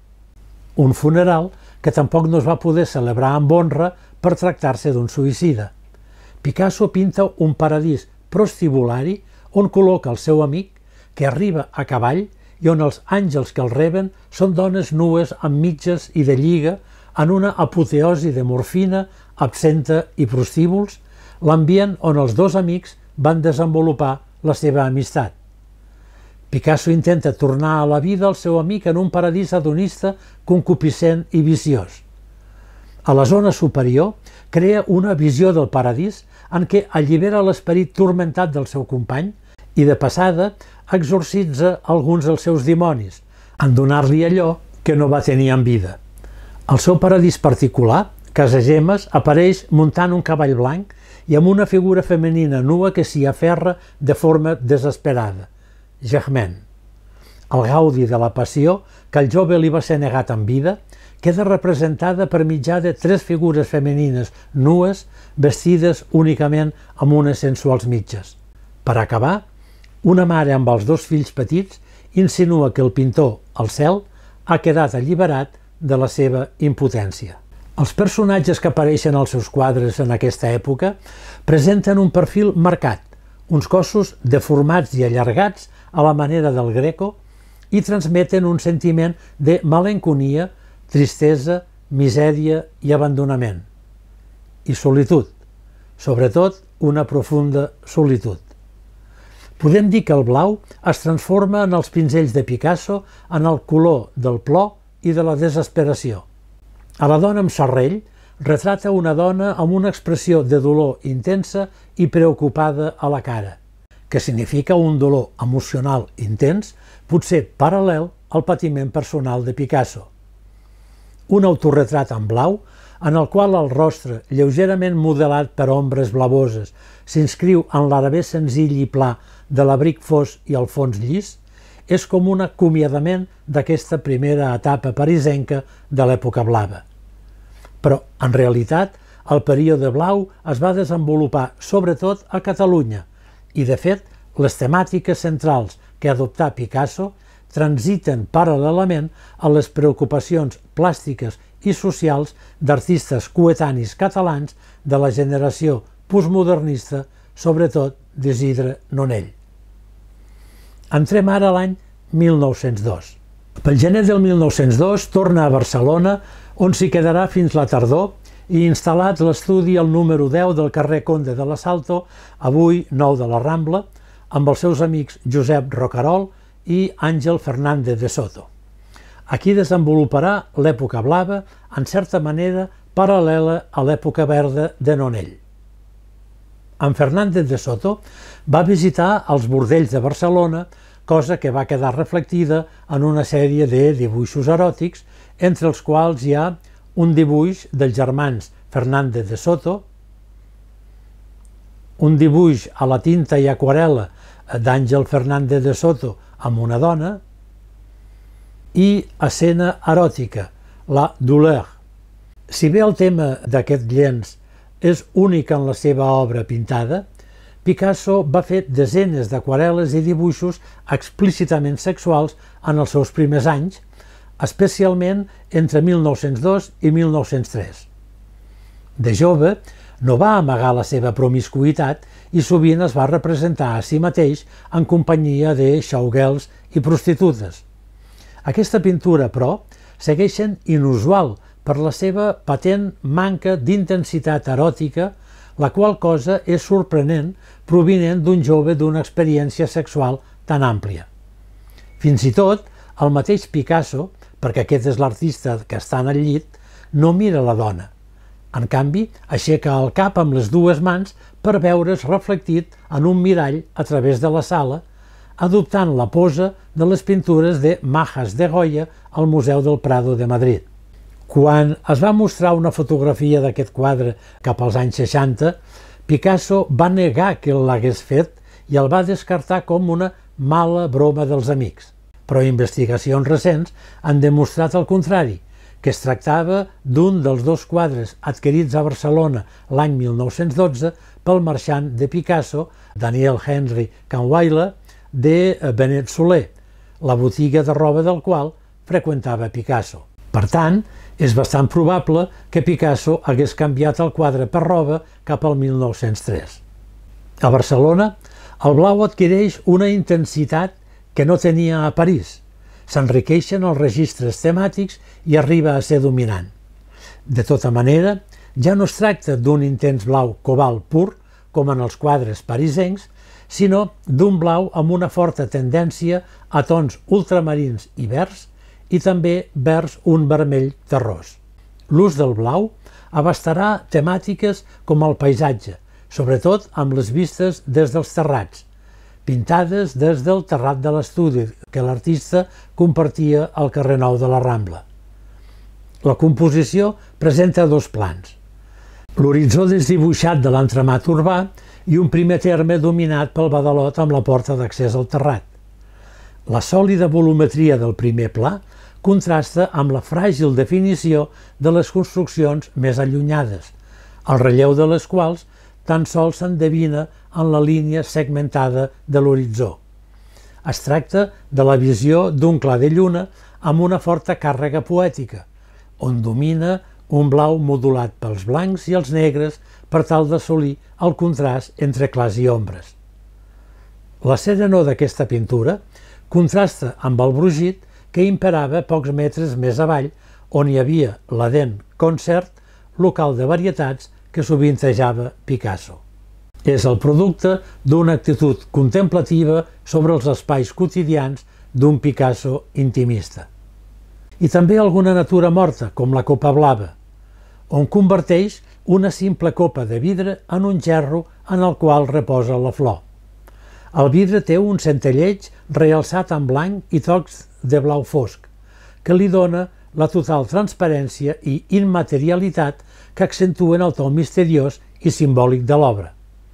Un funeral que tampoc no es va poder celebrar amb honra per tractar-se d'un suïcida. Picasso pinta un paradís prostibulari on col·loca el seu amic, que arriba a cavall i on els àngels que el reben són dones nues amb mitges i de lliga en una apoteosi de morfina, absenta i prostíbuls, l'ambient on els dos amics van desenvolupar la seva amistat. Picasso intenta tornar a la vida el seu amic en un paradís hedonista, concupiscent i viciós. A la zona superior crea una visió del paradís en què allibera l'esperit turmentat del seu company i de passada exorcitza alguns dels seus dimonis, en donar-li allò que no va tenir en vida. Al seu paradís particular, Casagemes apareix muntant un cavall blanc i amb una figura femenina nua que s'hi aferra de forma desesperada, Germaine. El gaudi de la passió, que al jove li va ser negat en vida, queda representada per mitjà de 3 figures femenines nues vestides únicament amb unes sensuals mitges. Per acabar, una mare amb els 2 fills petits insinua que el pintor, al cel, ha quedat alliberat de la seva impotència. Els personatges que apareixen als seus quadres en aquesta època presenten un perfil marcat, uns cossos deformats i allargats a la manera del Greco i transmeten un sentiment de malenconia, tristesa, misèria i abandonament. I solitud, sobretot una profunda solitud. Podem dir que el blau es transforma en els pinzells de Picasso en el color del plor i de la desesperació. A la dona amb serrell retrata una dona amb una expressió de dolor intensa i preocupada a la cara, que significa un dolor emocional intens, potser paral·lel al patiment personal de Picasso. Un autorretrat en blau, en el qual el rostre, lleugerament modelat per ombres blavoses, s'inscriu en l'arabè senzill i pla de l'abric fos i el fons llis, és com un acomiadament d'aquesta primera etapa parisenca de l'època blava. Però, en realitat, el període blau es va desenvolupar sobretot a Catalunya i, de fet, les temàtiques centrals que adoptà Picasso transiten paral·lelament a les preocupacions plàstiques i socials d'artistes coetanis catalans de la generació postmodernista, sobretot d'Isidre Nonell. Entrem ara a l'any 1902. Pel gener del 1902 torna a Barcelona, on s'hi quedarà fins la tardor i instal·lat l'estudi al número 10 del carrer Conde de la Salto, avui Nou de la Rambla, amb els seus amics Josep Rocarol i Àngel Fernández de Soto. Aquí desenvoluparà l'època blava, en certa manera paral·lela a l'època verda de Nonell. En Fernández de Soto va visitar els bordells de Barcelona, cosa que va quedar reflectida en una sèrie de dibuixos eròtics, entre els quals hi ha un dibuix dels germans Fernández de Soto, un dibuix a la tinta i aquarel·la d'Àngel Fernández de Soto amb una dona, i escena eròtica, la douleur. Si bé el tema d'aquest llenç és únic en la seva obra pintada, Picasso va fer desenes d'aquarel·les i dibuixos explícitament sexuals en els seus primers anys, especialment entre 1902 i 1903. De jove, no va amagar la seva promiscuïtat i sovint es va representar a si mateix en companyia de showgirls i prostitutes. Aquesta pintura, però, segueix sent inusual per la seva patent manca d'intensitat eròtica, la qual cosa és sorprenent provinent d'un jove d'una experiència sexual tan àmplia. Fins i tot, el mateix Picasso, perquè aquest és l'artista que està en el llit, no mira la dona. En canvi, aixeca el cap amb les 2 mans per veure's reflectit en un mirall a través de la sala, adoptant la pose de les pintures de Majas de Goya al Museu del Prado de Madrid. Quan es va mostrar una fotografia d'aquest quadre cap als anys 60, Picasso va negar que l'hagués fet i el va descartar com una mala broma dels amics. Però investigacions recents han demostrat el contrari, que es tractava d'un dels 2 quadres adquirits a Barcelona l'any 1912 pel marxant de Picasso, Daniel Henry Kahnweiler, de Benet Soler, la botiga de roba del qual freqüentava Picasso. Per tant, és bastant probable que Picasso hagués canviat el quadre per roba cap al 1903. A Barcelona, el blau adquireix una intensitat que no tenia a París. S'enriqueixen els registres temàtics i arriba a ser dominant. De tota manera, ja no es tracta d'un intens blau cobalt pur, com en els quadres parisencs, sinó d'un blau amb una forta tendència a tons ultramarins i verds, i també vers un vermell terrós. L'ús del blau abastarà temàtiques com el paisatge, sobretot amb les vistes des dels terrats, pintades des del terrat de l'estudi que l'artista compartia al carrer Nou de la Rambla. La composició presenta dos plans. L'horitzó desdibuixat de l'entramat urbà i un primer terme dominat pel badalot amb la porta d'accés al terrat. La sòlida volumetria del primer pla contrasta amb la fràgil definició de les construccions més allunyades, el relleu de les quals tan sols s'endevina en la línia segmentada de l'horitzó. Es tracta de la visió d'un clar de lluna amb una forta càrrega poètica, on domina un blau modulat pels blancs i els negres per tal d'assolir el contrast entre clars i ombres. La serenor d'aquesta pintura contrasta amb el brogit que imperava pocs metres més avall, on hi havia l'Eden Concert, local de varietats que sovintejava Picasso. És el producte d'una actitud contemplativa sobre els espais quotidians d'un Picasso intimista. I també alguna natura morta, com la copa blava, on converteix una simple copa de vidre en un gerro en el qual reposa la flor. El vidre té un centelleig realçat en blanc i tocs de blau fosc, que li dona la total transparència i immaterialitat que accentuen el to misteriós i simbòlic de l'obra.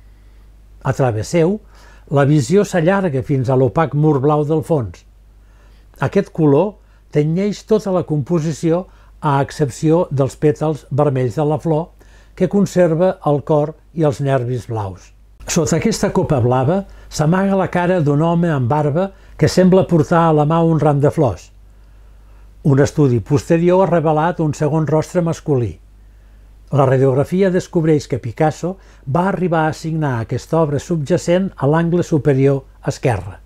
A través seu, la visió s'allarga fins a l'opac mur blau del fons. Aquest color tenyeix tota la composició a excepció dels pètals vermells de la flor, que conserva el cor i els nervis blaus. Sota aquesta copa blava s'amaga la cara d'un home amb barba que sembla portar a la mà un ram de flors. Un estudi posterior ha revelat un segon rostre masculí. La radiografia descobreix que Picasso va arribar a assignar aquesta obra subjacent a l'angle superior esquerre.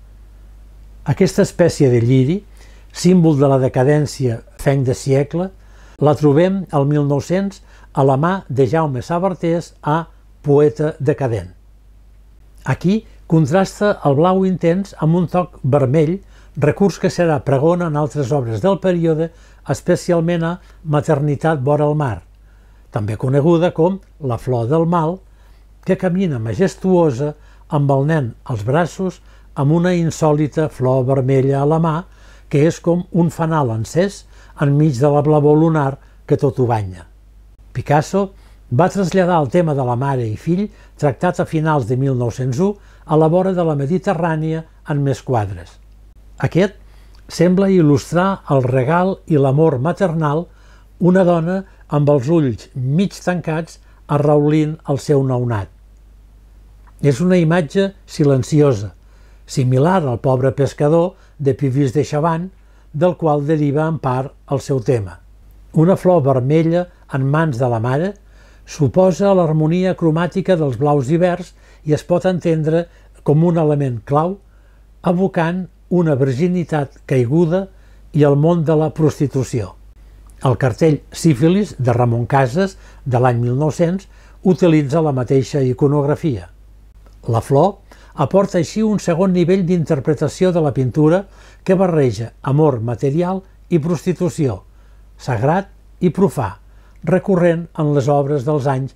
Aquesta espècie de lliri, símbol de la decadència fin de siècle, la trobem al 1900 a la mà de Jaume Sabartés a Poeta decadent. Aquí contrasta el blau intens amb un toc vermell, recurs que serà pregona en altres obres del període, especialment a Maternitat vora el mar, també coneguda com La flor del mal, que camina majestuosa amb el nen als braços amb una insòlita flor vermella a la mà, que és com un fanal encès enmig de la blavor lunar que tot ho banya. Picasso va traslladar el tema de la mare i fill, tractat a finals de 1901, a la vora de la Mediterrània en més quadres. Aquest sembla il·lustrar el regal i l'amor maternal, una dona amb els ulls mig tancats arraulint el seu nounat. És una imatge silenciosa, similar al pobre pescador de Puvis de Chavannes, del qual deriva en part el seu tema. Una flor vermella en mans de la mare suposa l'harmonia cromàtica dels blaus divers i es pot entendre com un element clau, evocant una virginitat caiguda i el món de la prostitució. El cartell Sífilis de Ramon Casas, de l'any 1900, utilitza la mateixa iconografia. La flor aporta així un segon nivell d'interpretació de la pintura que barreja amor material i prostitució, sagrat i profà, recurrent en les obres dels anys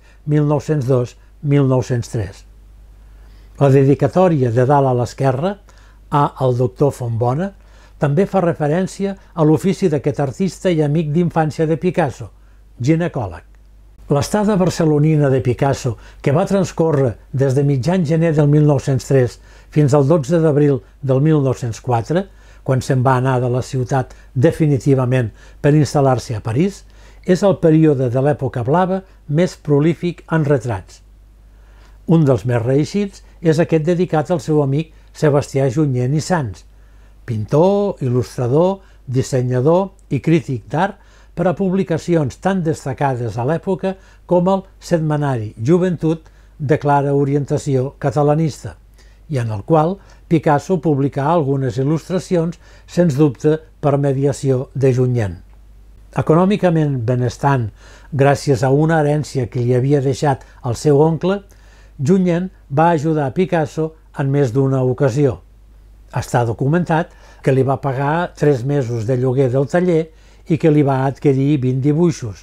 1902-1903. La dedicatòria de dalt a l'esquerra, a el doctor Fontbona, també fa referència a l'ofici d'aquest artista i amic d'infància de Picasso, ginecòleg. L'estada barcelonina de Picasso, que va transcórrer des de mitjan gener del 1903 fins al 12 d'abril del 1904, quan se'n va anar de la ciutat definitivament per instal·lar-se a París, és el període de l'època blava més prolífic en retrats. Un dels més reeixits és aquest dedicat al seu amic Sebastià Junyent i Sans, pintor, il·lustrador, dissenyador i crític d'art per a publicacions tan destacades a l'època com el setmanari Joventut de clara orientació catalanista, i en el qual Picasso publicà algunes il·lustracions, sens dubte per mediació de Junyent. Econòmicament benestant, gràcies a una herència que li havia deixat el seu oncle, Junyent va ajudar Picasso en més d'una ocasió. Està documentat que li va pagar 3 mesos de lloguer del taller i que li va adquirir 20 dibuixos,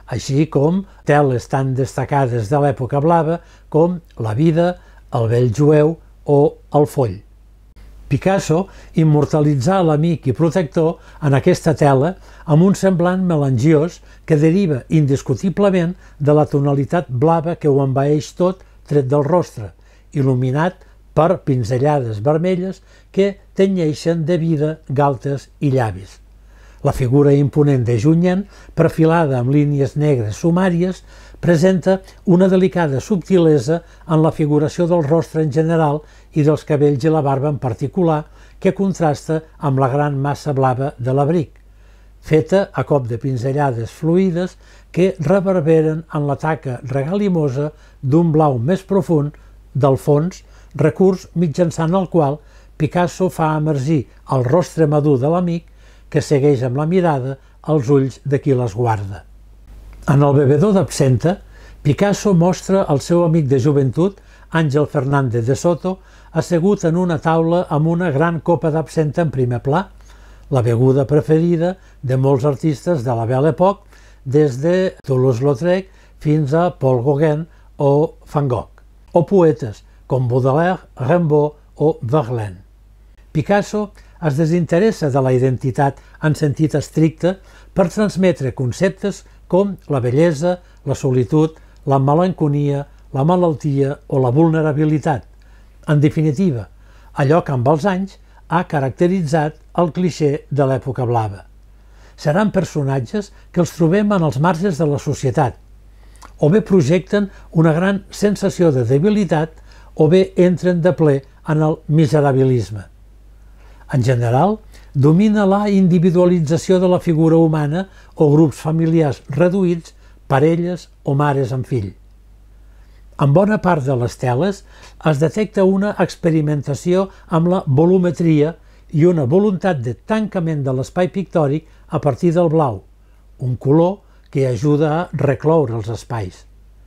així com teles tan destacades de l'època blava com La vida, El vell jueu o El foll. Picasso immortalitzà l'amic i protector en aquesta tela amb un semblant melangiós que deriva indiscutiblement de la tonalitat blava que ho envaeix tot tret del rostre, il·luminat per pinzellades vermelles que tenyeixen de vida galtes i llavis. La figura imponent de Junyent, perfilada amb línies negres sumàries, presenta una delicada subtilesa en la figuració del rostre en general i dels cabells i la barba en particular, que contrasta amb la gran massa blava de l'abric, feta a cop de pinzellades fluides que reverberen en la taca regalimosa d'un blau més profund del fons, recurs mitjançant el qual Picasso fa emergir el rostre madur de l'amic que segueix amb la mirada els ulls de qui les guarda. En el bevedor d'absenta, Picasso mostra el seu amic de joventut, Àngel Fernández de Soto, assegut en una taula amb una gran copa d'absenta en primer pla, la beguda preferida de molts artistes de la Belle Époque, des de Toulouse-Lautrec fins a Paul Gauguin o Van Gogh, o poetes com Baudelaire, Rimbaud o Verlaine. Picasso es desinteressa de la identitat en sentit estricte per transmetre conceptes com la bellesa, la solitud, la melancolia, la malaltia o la vulnerabilitat. En definitiva, allò que amb els anys ha caracteritzat el clixé de l'època blava. Seran personatges que els trobem en els marges de la societat, o bé projecten una gran sensació de debilitat o bé entren de ple en el miserabilisme. En general, domina la individualització de la figura humana o grups familiars reduïts, parelles o mares amb fill. En bona part de les teles es detecta una experimentació amb la volumetria i una voluntat de tancament de l'espai pictòric a partir del blau, un color que ajuda a recloure els espais.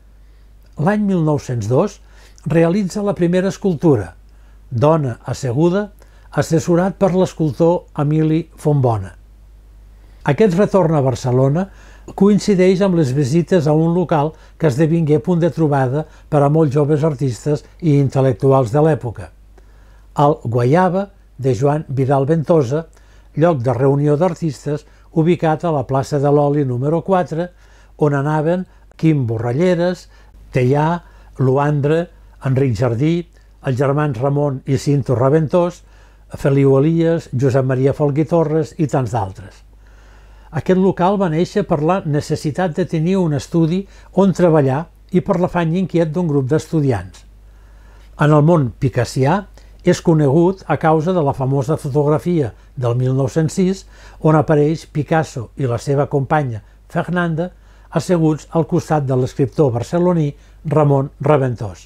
L'any 1902 realitza la primera escultura, Dona asseguda, assessorat per l'escultor Emili Fontbona. Aquest retorn a Barcelona coincideix amb les visites a un local que esdevingué punt de trobada per a molts joves artistes i intel·lectuals de l'època, el Guaiava de Joan Vidal Ventosa, lloc de reunió d'artistes ubicat a la plaça de l'Oli número 4, on anaven Quim Borralleres, Teià, Luandre, Enric Jardí, els germans Ramon i Cinto Raventós, Feliu Elies, Josep Maria Folch i Torres i tants d'altres. Aquest local va néixer per la necessitat de tenir un estudi on treballar i per l'afany inquiet d'un grup d'estudiants. En el món picassià és conegut a causa de la famosa fotografia del 1906 on apareix Picasso i la seva companya Fernanda asseguts al costat de l'escriptor barceloní Ramon Raventós.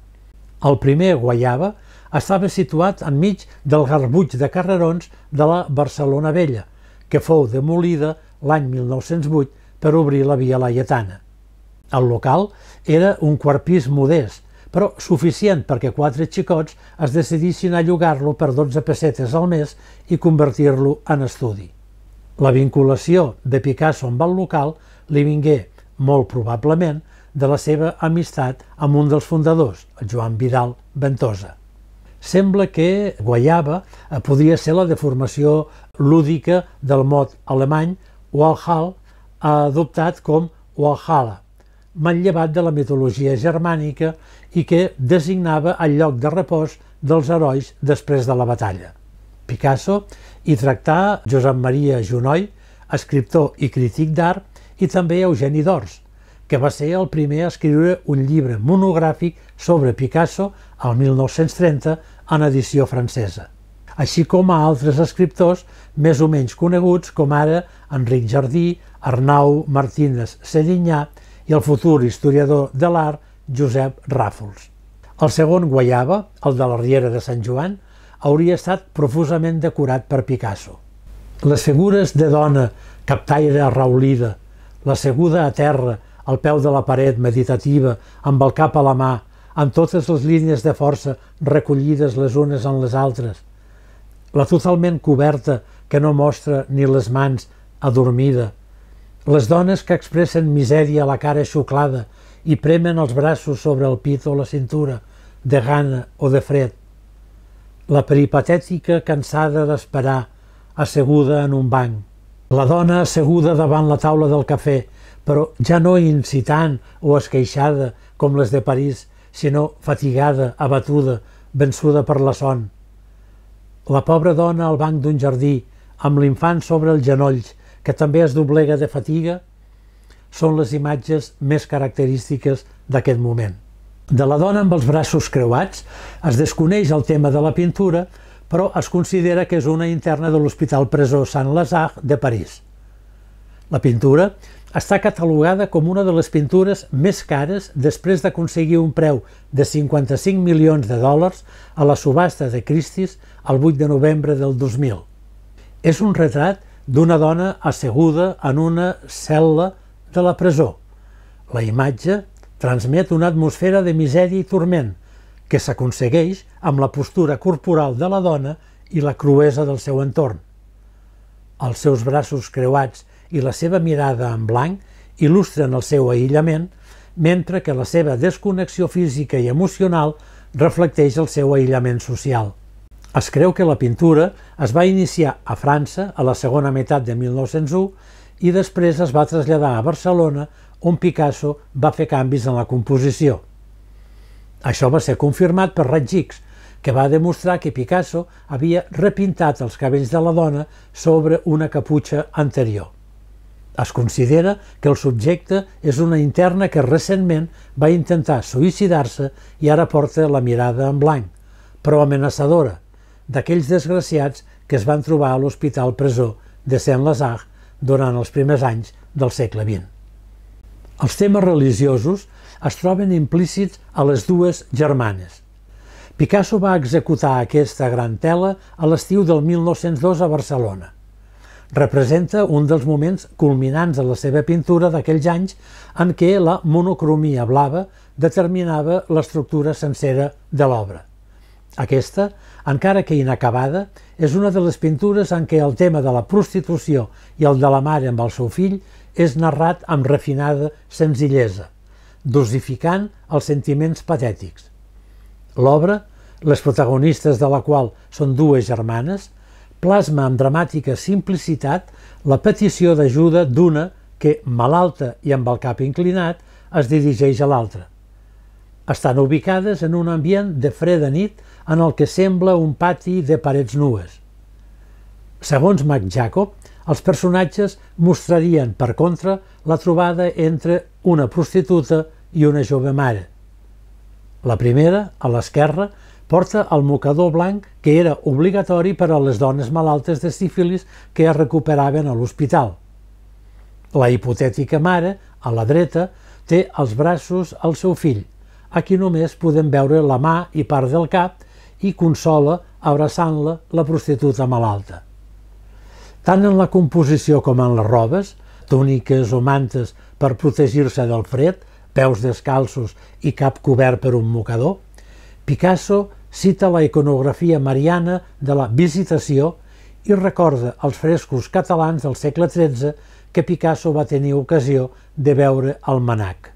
El primer Guaiava estava situat enmig del garbuix de carrerons de la Barcelona Vella, que fou demolida l'any 1908 per obrir la via Laietana. El local era un quart pis modest, però suficient perquè 4 xicots es decidissin a llogar-lo per 12 pessetes al mes i convertir-lo en estudi. La vinculació de Picasso amb el local li vingué, molt probablement, de la seva amistat amb un dels fundadors, el Joan Vidal Ventosa. Sembla que Guaiava podria ser la deformació lúdica del mot alemany Walhall, adoptat com Walhalla, manllevat de la mitologia germànica i que designava el lloc de repòs dels herois després de la batalla. Picasso hi tractà Josep Maria Junoy, escriptor i crític d'art, i també Eugeni d'Ors, que va ser el primer a escriure un llibre monogràfic sobre Picasso el 1930 en edició francesa, així com a altres escriptors més o menys coneguts com ara Enric Jardí, Arnau Martínez Serinyà i el futur historiador de l'art Josep Ràfols. El segon Guaiava, el de la Riera de Sant Joan, hauria estat profusament decorat per Picasso. Les figures de dona captaire arraulida, l'asseguda a terra al peu de la paret meditativa, amb el cap a la mà, amb totes les línies de força recollides les unes en les altres, la totalment coberta que no mostra ni les mans adormida, Les dones que expressen misèria a la cara xuclada i premen els braços sobre el pit o la cintura, de gana o de fred. La peripatètica cansada d'esperar, asseguda en un banc. La dona asseguda davant la taula del cafè, però ja no incitant o esqueixada com les de París, sinó fatigada, abatuda, vençuda per la son. La pobra dona al banc d'un jardí, amb l'infant sobre els genolls, que també es doblega de fatiga, són les imatges més característiques d'aquest moment. De la dona amb els braços creuats es desconeix el tema de la pintura, però es considera que és una interna de l'Hospital Presó Saint-Lazare de París. La pintura està catalogada com una de les pintures més cares després d'aconseguir un preu de 55 milions de dòlars a la subhasta de Christie's el 8 de novembre del 2000. És un retrat d'una dona asseguda en una cel·la de la presó. La imatge transmet una atmosfera de misèria i turment que s'aconsegueix amb la postura corporal de la dona i la cruesa del seu entorn. Els seus braços creuats i la seva mirada en blanc il·lustren el seu aïllament, mentre que la seva desconnexió física i emocional reflecteix el seu aïllament social. Es creu que la pintura es va iniciar a França a la segona meitat de 1901 i després es va traslladar a Barcelona, on Picasso va fer canvis en la composició. Això va ser confirmat per Raigs X, que va demostrar que Picasso havia repintat els cabells de la dona sobre una caputxa anterior. Es considera que el subjecte és una interna que recentment va intentar suïcidar-se i ara porta la mirada en blanc, però amenaçadora, d'aquells desgraciats que es van trobar a l'Hospital Presó de Saint-Lazare durant els primers anys del segle XX. Els temes religiosos es troben implícits a les dues germanes. Picasso va executar aquesta gran tela a l'estiu del 1902 a Barcelona. Representa un dels moments culminants de la seva pintura d'aquells anys en què la monocromia blava determinava l'estructura sencera de l'obra. Aquesta, encara que inacabada, és una de les pintures en què el tema de la prostitució i el de la mare amb el seu fill és narrat amb refinada senzillesa, dosificant els sentiments patètics. L'obra, les protagonistes de la qual són dues germanes, plasma amb dramàtica simplicitat la petició d'ajuda d'una que, malalta i amb el cap inclinat, es dirigeix a l'altra. Estan ubicades en un ambient de freda nit en el que sembla un pati de parets nues. Segons Marc Jacob, els personatges mostrarien, per contra, la trobada entre una prostituta i una jove mare. La primera, a l'esquerra, porta el mocador blanc que era obligatori per a les dones malaltes de sífilis que es recuperaven a l'hospital. La hipotètica mare, a la dreta, té als braços el seu fill. Aquí només podem veure la mà i part del cap i consola abraçant-la la prostituta malalta. Tant en la composició com en les robes, túniques o mantes per protegir-se del fred, peus descalços i cap cobert per un mocador, Picasso cita la iconografia mariana de la Visitació i recorda els frescos catalans del segle XIII que Picasso va tenir ocasió de veure al Mnac.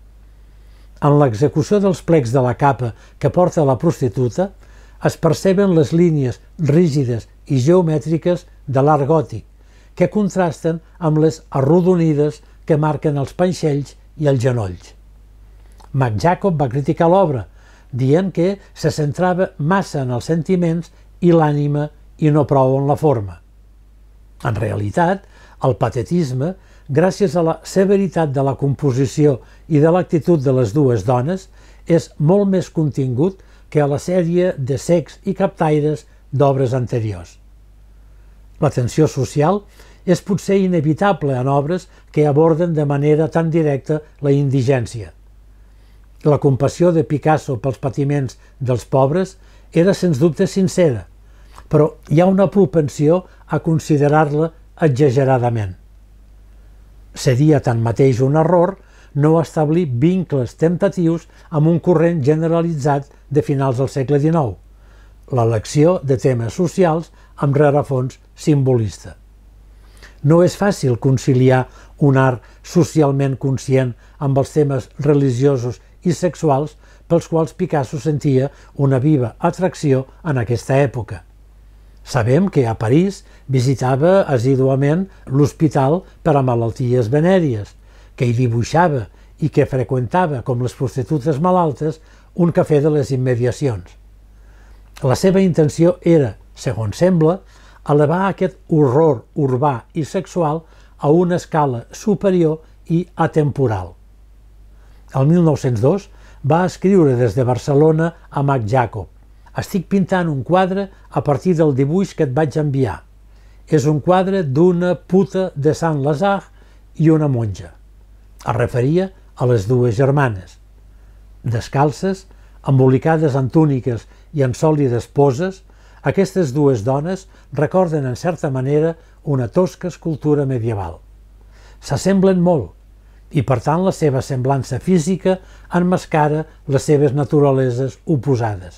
En l'execució dels plecs de la capa que porta la prostituta es perceben les línies rígides i geomètriques de l'art gòtic, que contrasten amb les arrodonides que marquen els panxells i els genolls. Marc Jacob va criticar l'obra, dient que se centrava massa en els sentiments i l'ànima i no prou en la forma. En realitat, el patetisme, gràcies a la severitat de la composició i de l'actitud de les dues dones, és molt més contingut que a la sèrie de cecs i captaires d'obres anteriors. La tensió social és potser inevitable en obres que aborden de manera tan directa la indigència. La compassió de Picasso pels patiments dels pobres era sens dubte sincera, però hi ha una propensió a considerar-la exageradament. Seria tanmateix un error no establir vincles temptatius amb un corrent generalitzat de finals del segle XIX, l'elecció de temes socials amb rerefons simbolista. No és fàcil conciliar un art socialment conscient amb els temes religiosos i sexuals pels quals Picasso sentia una viva atracció en aquesta època. Sabem que a París visitava assíduament l'hospital per a malalties venèries, que hi dibuixava i que freqüentava, com les prostitutes malaltes, un cafè de les immediacions. La seva intenció era, segons sembla, elevar aquest horror urbà i sexual a una escala superior i atemporal. El 1902 va escriure des de Barcelona a Mac Jacob: «Estic pintant un quadre a partir del dibuix que et vaig enviar. És un quadre d'una puta de Saint-Lazare i una monja». Es referia a les dues germanes. Descalces, embolicades en túniques i en sòlides poses, aquestes dues dones recorden en certa manera una tosca escultura medieval. S'assemblen molt i, per tant, la seva semblança física emmascara les seves naturaleses oposades.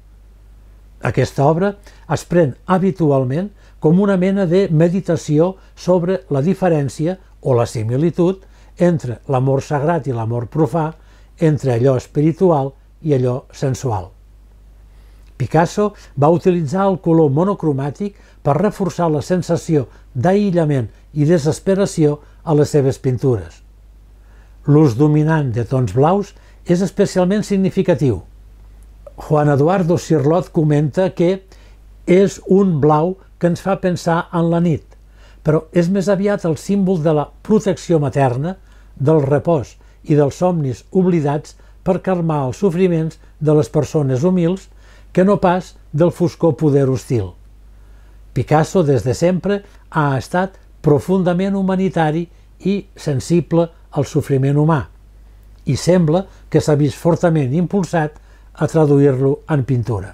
Aquesta obra es pren habitualment com una mena de meditació sobre la diferència o la similitud entre l'amor sagrat i l'amor profà, entre allò espiritual i allò sensual. Picasso va utilitzar el color monocromàtic per reforçar la sensació d'aïllament i desesperació a les seves pintures. L'ús dominant de tons blaus és especialment significatiu. Juan Eduardo Cirlot comenta que és un blau que ens fa pensar en la nit, però és més aviat el símbol de la protecció materna, del repòs i dels somnis oblidats per calmar els sofriments de les persones humils, que no pas del foscor poder hostil. Picasso, des de sempre, ha estat profundament humanitari i sensible al sofriment humà, i sembla que s'ha vist fortament impulsat a traduir-lo en pintura.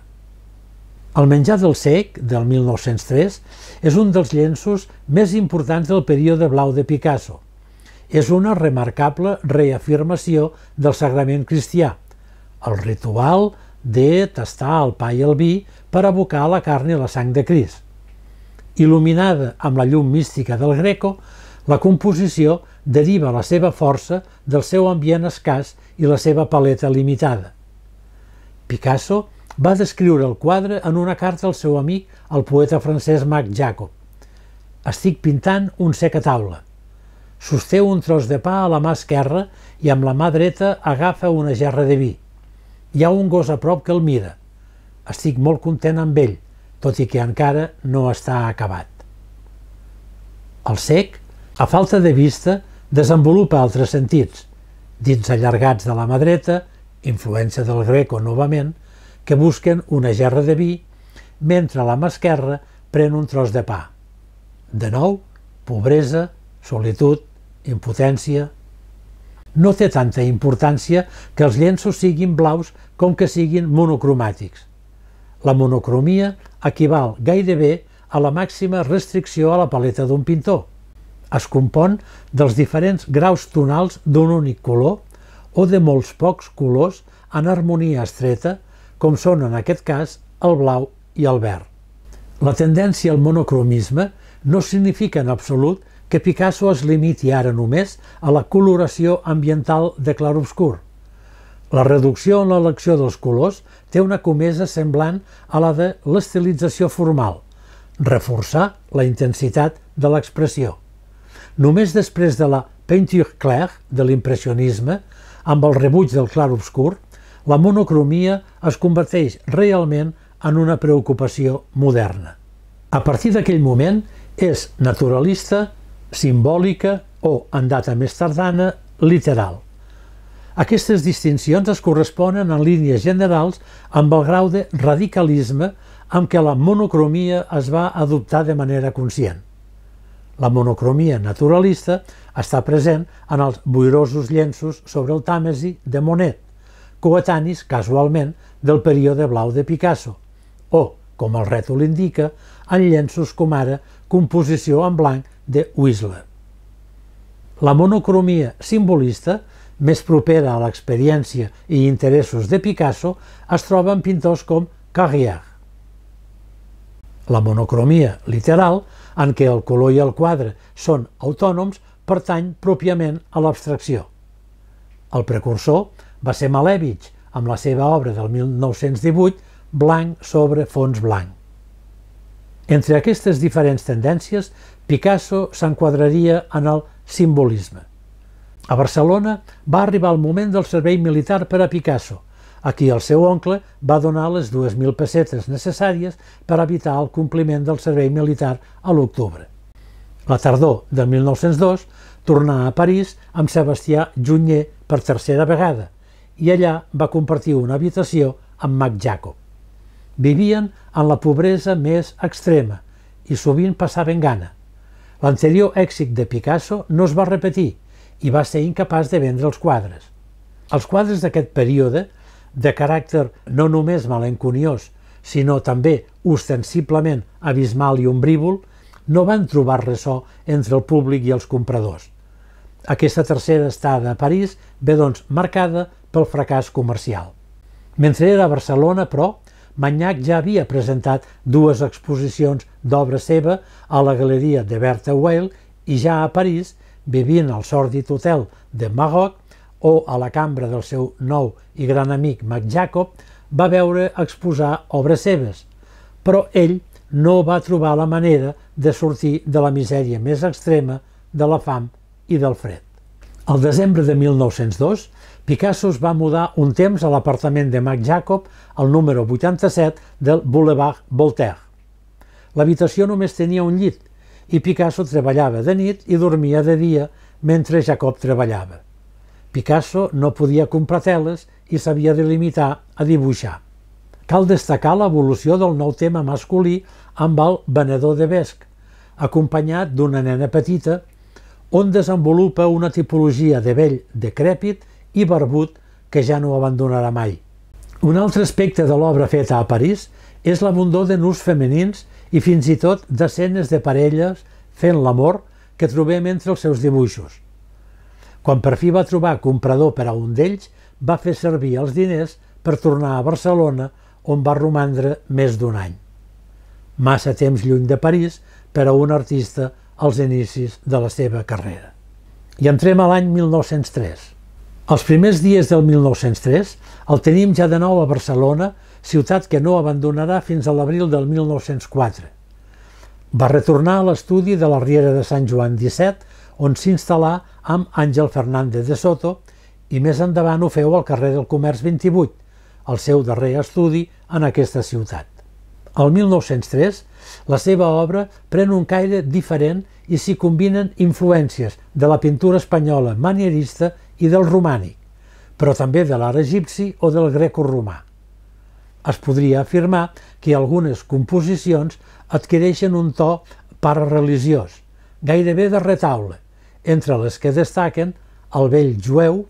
El menjar del cec, del 1903, és un dels llenços més importants del període blau de Picasso. És una remarcable reafirmació del sagrament cristià, el ritual de tastar el pa i el vi per evocar la carn i la sang de Crist. Il·luminada amb la llum mística del Greco, la composició deriva la seva força del seu ambient escàs i la seva paleta limitada. Picasso va descriure el quadre en una carta al seu amic, el poeta francès Mac Jacob. «Estic pintant un cec a taula. Sosté un tros de pa a la mà esquerra i amb la mà dreta agafa una gerra de vi. Hi ha un gos a prop que el mira. Estic molt content amb ell, tot i que encara no està acabat». El cec, a falta de vista, desenvolupa altres sentits, dits allargats de la mà dreta, influència del Greco novament, que busquen una gerra de vi, mentre la mà esquerra pren un tros de pa. De nou, pobresa, solitud, impotència. No té tanta importància que els llenços siguin blaus com que siguin monocromàtics. La monocromia equival gairebé a la màxima restricció a la paleta d'un pintor. Es compon dels diferents graus tonals d'un únic color o de molts pocs colors en harmonia estreta, com són en aquest cas el blau i el verd. La tendència al monocromisme no significa en absolut que Picasso es limiti ara només a la coloració ambiental de clarobscur. La reducció en l'elecció dels colors té una comesa semblant a la de l'estilització formal, reforçar la intensitat de l'expressió. Només després de la peinture claire, de l'impressionisme, amb el rebuig del clarobscur, la monocromia es converteix realment en una preocupació moderna. A partir d'aquell moment és naturalista, simbòlica o, en data més tardana, literal. Aquestes distincions es corresponen en línies generals amb el grau de radicalisme amb què la monocromia es va adoptar de manera conscient. La monocromia naturalista està present en els boirosos llenços sobre el Tàmesi de Monet, coetanis, casualment, del període blau de Picasso, o, com el rètol indica, en llenços com ara Composició en blanc de Whistler. La monocromia simbolista, més propera a l'experiència i interessos de Picasso, es troba en pintors com Carrière. La monocromia literal, en què el color i el quadre són autònoms, pertany pròpiament a l'abstracció. El precursor va ser Malevich, amb la seva obra del 1918, Blanc sobre fons blanc. Entre aquestes diferents tendències, Picasso s'enquadraria en el simbolisme. A Barcelona va arribar el moment del servei militar per a Picasso, a qui el seu oncle va donar les 2.000 pessetes necessàries per evitar el compliment del servei militar a l'octubre. La tardor de 1902 tornà a París amb Sebastià Junyer per tercera vegada i allà va compartir una habitació amb Max Jacob. Vivien en la pobresa més extrema i sovint passaven gana. L'anterior èxit de Picasso no es va repetir i va ser incapaç de vendre els quadres. Els quadres d'aquest període, de caràcter no només malenconiós, sinó també ostensiblement abismal i ombrívol, no van trobar ressò entre el públic i els compradors. Aquesta tercera estada a París ve doncs marcada pel fracàs comercial. Mentre era a Barcelona, però, Magnac ja havia presentat 2 exposicions d'obra seva a la galeria de Bertha Weil i ja a París, vivint al sòrdid hotel de Maroc o a la cambra del seu nou i gran amic Max Jacob, va veure exposar obres seves, però ell no va trobar la manera de sortir de la misèria més extrema, de la fam i del fred. Al desembre de 1902, Picasso es va mudar un temps a l'apartament de Max Jacob al número 87 del Boulevard Voltaire. L'habitació només tenia un llit i Picasso treballava de nit i dormia de dia mentre Jacob treballava. Picasso no podia comprar teles i s'havia de limitar a dibuixar. Cal destacar l'evolució del nou tema masculí amb el venedor de vesc, acompanyat d'una nena petita, on desenvolupa una tipologia de vell decrèpit i barbut que ja no abandonarà mai. Un altre aspecte de l'obra feta a París és l'abundor de nus femenins i fins i tot d'escenes de parelles fent l'amor que trobem entre els seus dibuixos. Quan per fi va trobar comprador per a un d'ells, va fer servir els diners per tornar a Barcelona, on va romandre més d'1 any. Massa temps lluny de París per a un artista als inicis de la seva carrera. I entrem a l'any 1903. Els primers dies del 1903 el tenim ja de nou a Barcelona, ciutat que no abandonarà fins a l'abril del 1904. Va retornar a l'estudi de la Riera de Sant Joan 17, on s'instal·là amb Àngel Fernández de Soto, i més endavant ho feu al carrer del Comerç 28, el seu darrer estudi en aquesta ciutat. Al 1903, la seva obra pren un caire diferent i s'hi combinen influències de la pintura espanyola manierista i del romànic, però també de l'art egipci o del grecoromà. Es podria afirmar que algunes composicions adquireixen un to parareligiós, gairebé de retaule, entre les que destaquen el vell jueu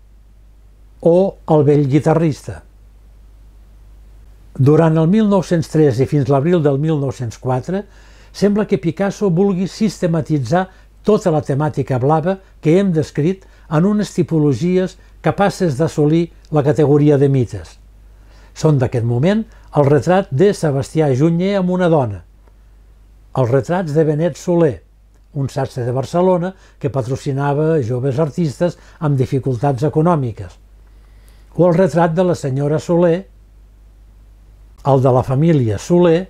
o el vell guitarrista. Durant el 1903 i fins l'abril del 1904, sembla que Picasso vulgui sistematitzar tota la temàtica blava que hem descrit en unes tipologies capaces d'assolir la categoria de mites. Són d'aquest moment el retrat de Sebastià Junyer amb una dona, els retrats de Benet Soler, un sastre de Barcelona que patrocinava joves artistes amb dificultats econòmiques, o el retrat de la senyora Soler, el de la família Soler,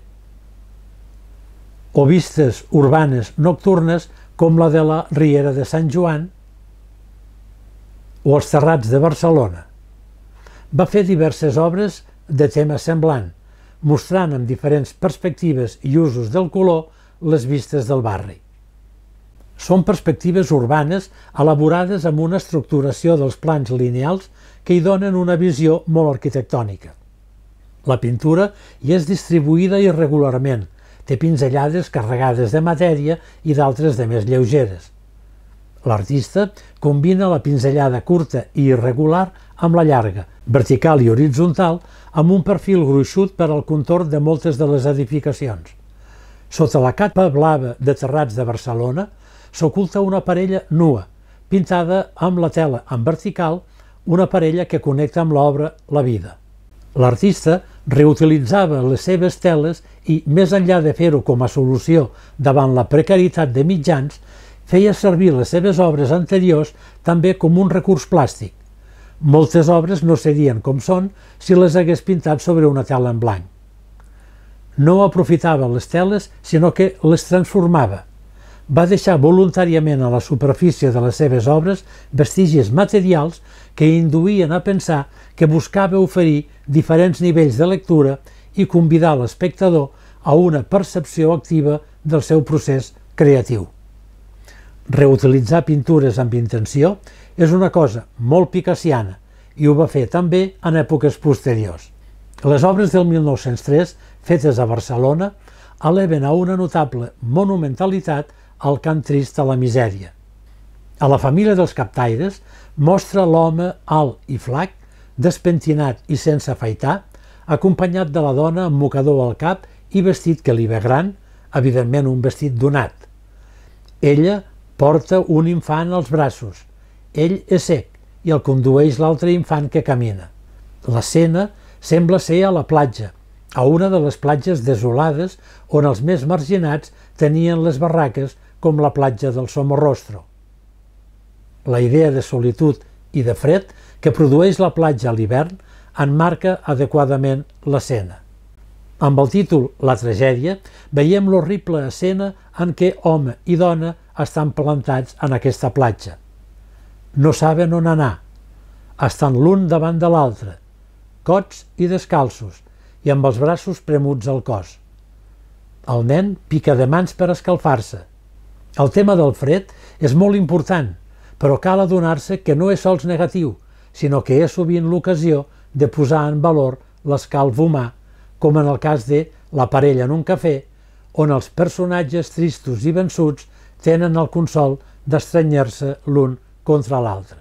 o vistes urbanes nocturnes com la de la Riera de Sant Joan o els Terrats de Barcelona. Va fer diverses obres de tema semblant, mostrant amb diferents perspectives i usos del color les vistes del barri. Són perspectives urbanes elaborades amb una estructuració dels plans lineals que hi donen una visió molt arquitectònica. La pintura hi és distribuïda irregularment, té pinzellades carregades de matèria i d'altres de més lleugeres. L'artista combina la pinzellada curta i irregular amb la llarga, vertical i horitzontal, amb un perfil gruixut per al contorn de moltes de les edificacions. Sota la capa blava de Terrats de Barcelona s'oculta una parella nua, pintada amb la tela en vertical, una parella que connecta amb l'obra La vida. L'artista Reutilitzava les seves teles i, més enllà de fer-ho com a solució davant la precarietat de mitjans, feia servir les seves obres anteriors també com un recurs plàstic. Moltes obres no serien com són si les hagués pintat sobre una tela en blanc. No aprofitava les teles, sinó que les transformava. Va deixar voluntàriament a la superfície de les seves obres vestigis materials que induïen a pensar que buscava oferir diferents nivells de lectura i convidar l'espectador a una percepció activa del seu procés creatiu. Reutilitzar pintures amb intenció és una cosa molt picassiana i ho va fer també en èpoques posteriors. Les obres del 1903, fetes a Barcelona, eleven a una notable monumentalitat el cant trist a la misèria. A la família dels captaires mostra l'home alt i flac, despentinat i sense afaitar, acompanyat de la dona amb mocador al cap i vestit que li ve gran, evidentment un vestit donat. Ella porta un infant als braços, ell és cec i el condueix l'altre infant que camina. L'escena sembla ser a la platja, a una de les platges desolades on els més marginats tenien les barraques com la platja del Somorrostro. La idea de solitud i de fred que produeix la platja a l'hivern enmarca adequadament l'escena. Amb el títol La tragèdia veiem l'horrible escena en què home i dona estan plantats en aquesta platja. No saben on anar, estan l'un davant de l'altre, cots i descalços, i amb els braços premuts al cos. El nen pica de mans per escalfar-se. El tema del fred és molt important, però cal adonar-se que no és sols negatiu, sinó que és sovint l'ocasió de posar en valor l'escalf humà, com en el cas de La parella en un cafè, on els personatges tristos i vençuts tenen el consol d'estrenyar-se l'un contra l'altre.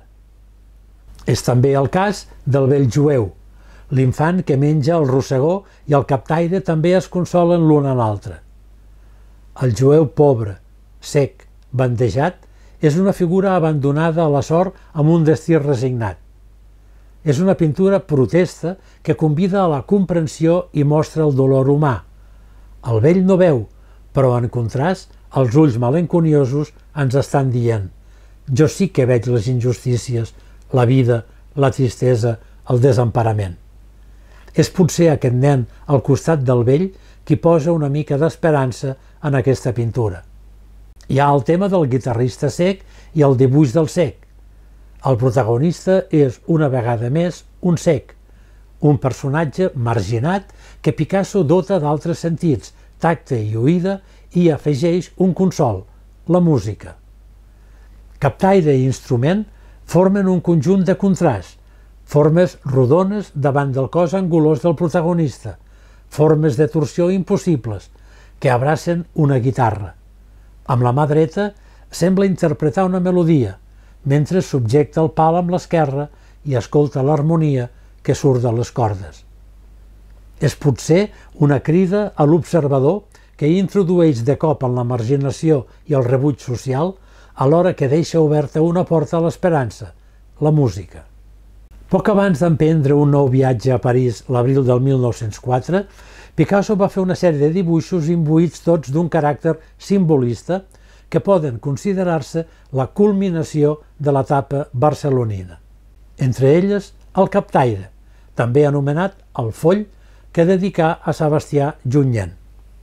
És també el cas del vell jueu, l'infant que menja el rossegó i el captaire també es consolen l'un a l'altre. El jueu pobre, sec, bandejat, és una figura abandonada a la sort amb un destí resignat. És una pintura protesta que convida a la comprensió i mostra el dolor humà. El vell no veu, però en contrast, els ulls malenconiosos ens estan dient: jo sí que veig les injustícies, la vida, la tristesa, el desemparament. És potser aquest nen al costat del vell qui posa una mica d'esperança en aquesta pintura. Hi ha el tema del guitarrista cec i el dibuix del cec. El protagonista és, una vegada més, un cec, un personatge marginat que Picasso dota d'altres sentits, tacte i oïda, i afegeix un consol, la música. Captaire i instrument formen un conjunt de contrast, formes rodones davant del cos angulós del protagonista, formes de torsió impossibles, que abracen una guitarra. Amb la mà dreta sembla interpretar una melodia, mentre subjecta el pal amb l'esquerra i escolta l'harmonia que surt de les cordes. És potser una crida a l'observador que introdueix de cop en la marginació i el rebuig social, alhora que deixa oberta una porta a l'esperança, la música. Poc abans d'emprendre un nou viatge a París l'abril del 1904, Picasso va fer una sèrie de dibuixos imbuïts tots d'un caràcter simbolista que poden considerar-se la culminació de l'etapa barcelonina. Entre elles, el captaire, també anomenat el foll, que dedicà a Sebastià Junyent.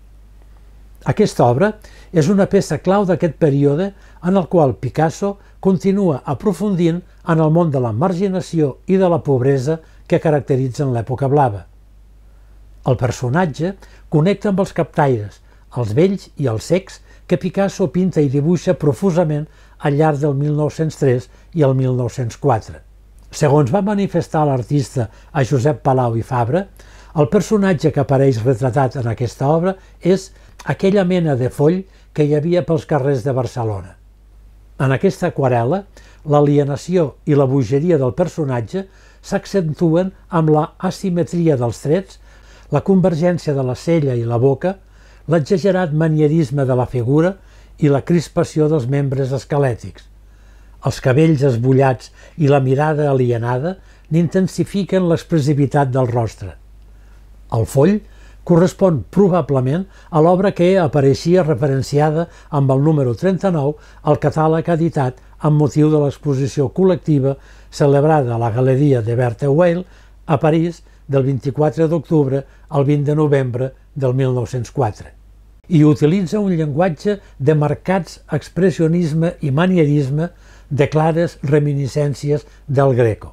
Aquesta obra és una peça clau d'aquest període en el qual Picasso continua aprofundint en el món de la marginació i de la pobresa que caracteritzen l'època blava. El personatge connecta amb els captaires, els vells i els cecs que Picasso pinta i dibuixa profusament al llarg del 1903 i el 1904. Segons va manifestar l'artista a Josep Palau i Fabra, el personatge que apareix retratat en aquesta obra és aquella mena de foll que hi havia pels carrers de Barcelona. En aquesta aquarel·la, l'alienació i la bogeria del personatge s'accentuen amb la asimetria dels trets, la convergència de la cella i la boca, l'exagerat manierisme de la figura i la crispació dels membres esquelètics. Els cabells esbullats i la mirada alienada n'intensifiquen l'expressivitat del rostre. El foll correspon probablement a l'obra que apareixia referenciada amb el número 39 al catàleg editat amb motiu de l'exposició col·lectiva celebrada a la Galeria de Berthe Weil a París del 24 d'octubre al 20 de novembre del 1904. I utilitza un llenguatge de marcats expressionisme i manierisme de clares reminiscències del Greco.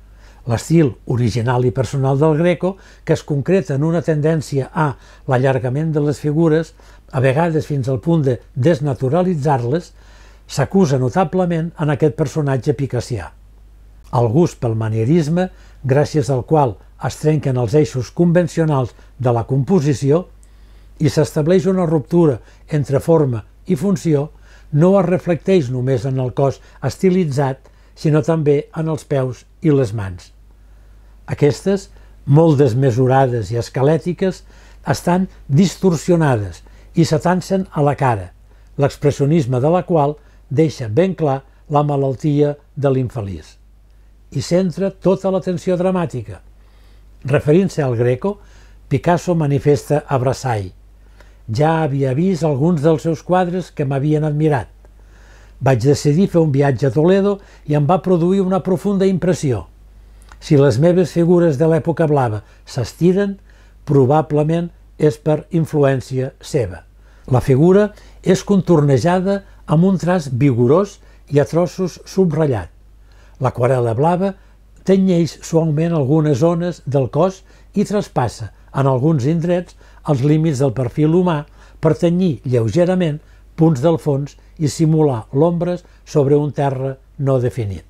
L'estil original i personal del Greco, que es concreta en una tendència a l'allargament de les figures, a vegades fins al punt de desnaturalitzar-les, s'acusa notablement en aquest personatge picassià. El gust pel manierisme, gràcies al qual es trenquen els eixos convencionals de la composició i s'estableix una ruptura entre forma i funció, no es reflecteix només en el cos estilitzat, sinó també en els peus i les mans. Aquestes, molt desmesurades i esquelètiques, estan distorsionades i s'atancen a la cara, l'expressionisme de la qual deixa ben clar la malaltia de l'infeliç. I centra tota l'atenció dramàtica. Referint-se al Greco, Picasso manifesta a Brassai: «Ja havia vist alguns dels seus quadres que m'havien admirat. Vaig decidir fer un viatge a Toledo i em va produir una profunda impressió. Si les meves figures de l'època blava s'estiren, probablement és per influència seva. La figura és contornejada amb un traç vigorós i a trossos subratllat. L'aquarel·la blava tenyeix suaument algunes zones del cos i traspassa, en alguns indrets, els límits del perfil humà per tenyir lleugerament punts del fons i simular l'ombres sobre un terra no definit.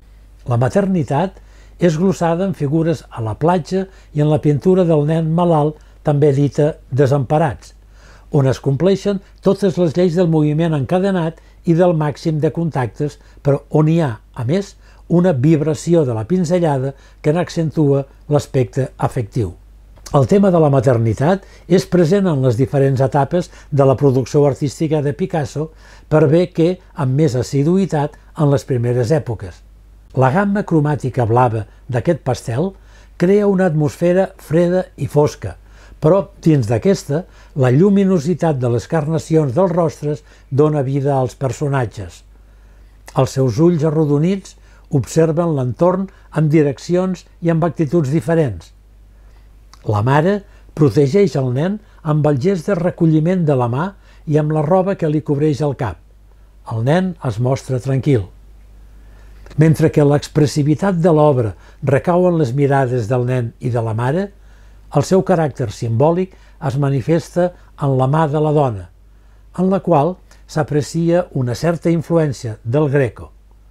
La maternitat és glossada en figures a la platja i en la pintura del nen malalt, també dita Desemparats, on es compleixen totes les lleis del moviment encadenat i del màxim de contactes, però on hi ha, a més, una vibració de la pinzellada que n'accentua l'aspecte afectiu. El tema de la maternitat és present en les diferents etapes de la producció artística de Picasso, per bé que amb més assiduïtat en les primeres èpoques. La gamma cromàtica blava d'aquest pastel crea una atmosfera freda i fosca, però dins d'aquesta, la lluminositat de les carnacions dels rostres dona vida als personatges. Els seus ulls arrodonits observen l'entorn en direccions i amb actituds diferents. La mare protegeix el nen amb el gest de recolliment de la mà i amb la roba que li cobreix el cap. El nen es mostra tranquil. Mentre que l'expressivitat de l'obra recau en les mirades del nen i de la mare, el seu caràcter simbòlic es manifesta en la mà de la dona, en la qual s'aprecia una certa influència del Greco.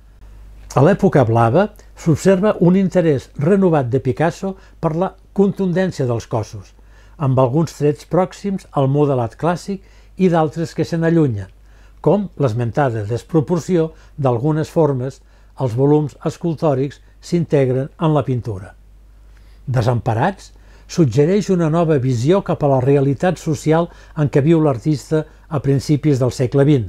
A l'època blava s'observa un interès renovat de Picasso per la contundència dels cossos, amb alguns trets pròxims al modelat clàssic i d'altres que se n'allunyen, com l'esmentada desproporció d'algunes formes. Els volums escultòrics s'integren en la pintura. Desemparats suggereix una nova visió cap a la realitat social en què viu l'artista a principis del segle XX.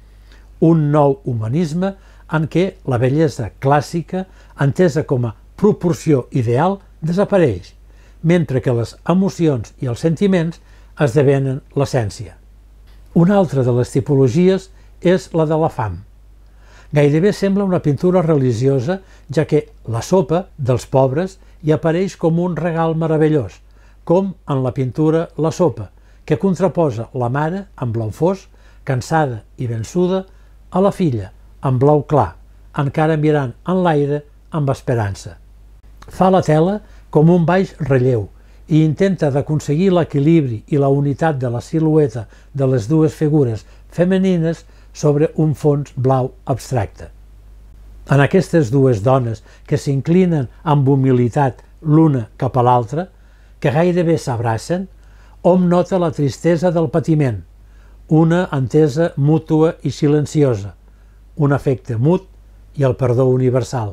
Un nou humanisme en què la bellesa clàssica, entesa com a proporció ideal, desapareix, mentre que les emocions i els sentiments esdevenen l'essència. Una altra de les tipologies és la de la fam. Gairebé sembla una pintura religiosa, ja que la sopa dels pobres hi apareix com un regal meravellós, com en la pintura La sopa, que contraposa la mare en blau fosc, cansada i vençuda, a la filla en blau clar, encara mirant en l'aire amb esperança. Fa la tela com un baix relleu i intenta d'aconseguir l'equilibri i la unitat de la silueta de les dues figures femenines sobre un fons blau abstracte. En aquestes dues dones que s'inclinen amb humilitat l'una cap a l'altra, que gairebé s'abracen, hom nota la tristesa del patiment, una entesa mútua i silenciosa, un afecte mut i el perdó universal.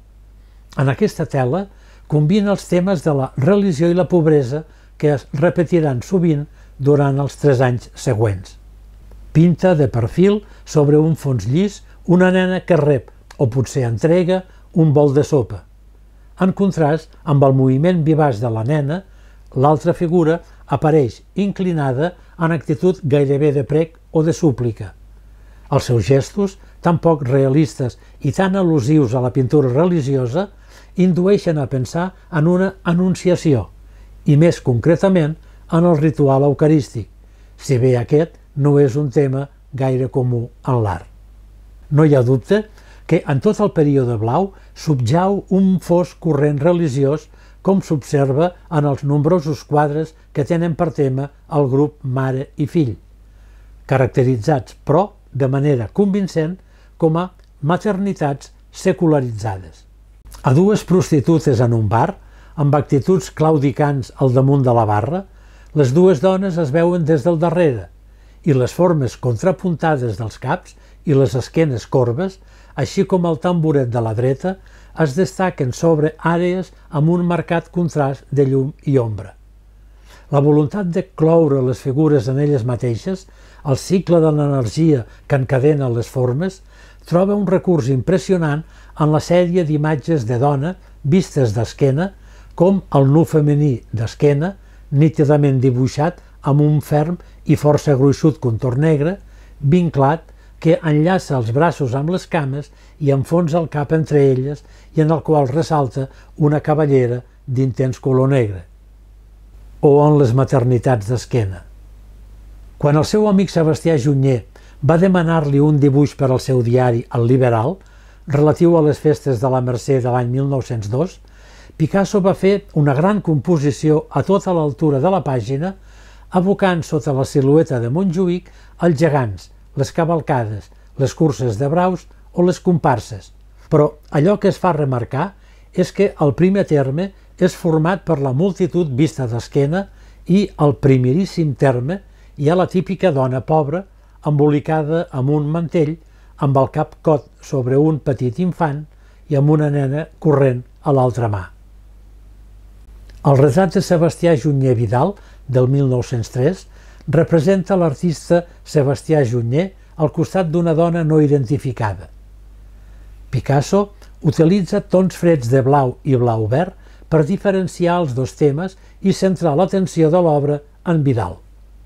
En aquesta tela combina els temes de la religió i la pobresa que es repetiran sovint durant els 3 anys següents. Pinta de perfil sobre un fons llis una nena que rep, o potser entrega, un bol de sopa. En contrast amb el moviment vivaç de la nena, l'altra figura apareix inclinada en actitud gairebé de prec o de súplica. Els seus gestos, tan poc realistes i tan al·lusius a la pintura religiosa, indueixen a pensar en una anunciació, i més concretament en el ritual eucarístic, si bé aquest no és un tema gaire comú en l'art. No hi ha dubte que en tot el període blau subjau un fosc corrent religiós, com s'observa en els nombrosos quadres que tenen per tema el grup mare i fill, caracteritzats, però, de manera convincent com a maternitats secularitzades. A dues prostitutes en un bar, amb actituds claudicants al damunt de la barra, les dues dones es veuen des del darrere, i les formes contrapuntades dels caps i les esquenes corbes, així com el tamboret de la dreta, es destaquen sobre àrees amb un marcat contrast de llum i ombra. La voluntat de cloure les figures en elles mateixes, el cicle de l'energia que encadena les formes, troba un recurs impressionant en la sèrie d'imatges de dona vistes d'esquena, com el nu femení d'esquena, nítidament dibuixat amb un ferm i força gruixut contorn negre, vinclat, que enllaça els braços amb les cames i enfonsa el cap entre elles i en el qual ressalta una cavallera d'intens color negre. O en les maternitats d'esquena. Quan el seu amic Sebastià Junyer va demanar-li un dibuix per al seu diari El Liberal, relatiu a les festes de la Mercè de l'any 1902, Picasso va fer una gran composició a tota l'altura de la pàgina, evocant sota la silueta de Montjuïc els gegants, les cavalcades, les curses de braus o les comparses. Però allò que es fa remarcar és que el primer terme és format per la multitud vista d'esquena i al primeríssim terme hi ha la típica dona pobra embolicada amb un mantell, amb el cap cot sobre un petit infant i amb una nena corrent a l'altra mà. El retrat de Sebastià Junyer Vidal, del 1903, representa l'artista Sebastià Junyer al costat d'una dona no identificada. Picasso utilitza tons freds de blau i blau-verd per diferenciar els dos temes i centrar l'atenció de l'obra en Vidal.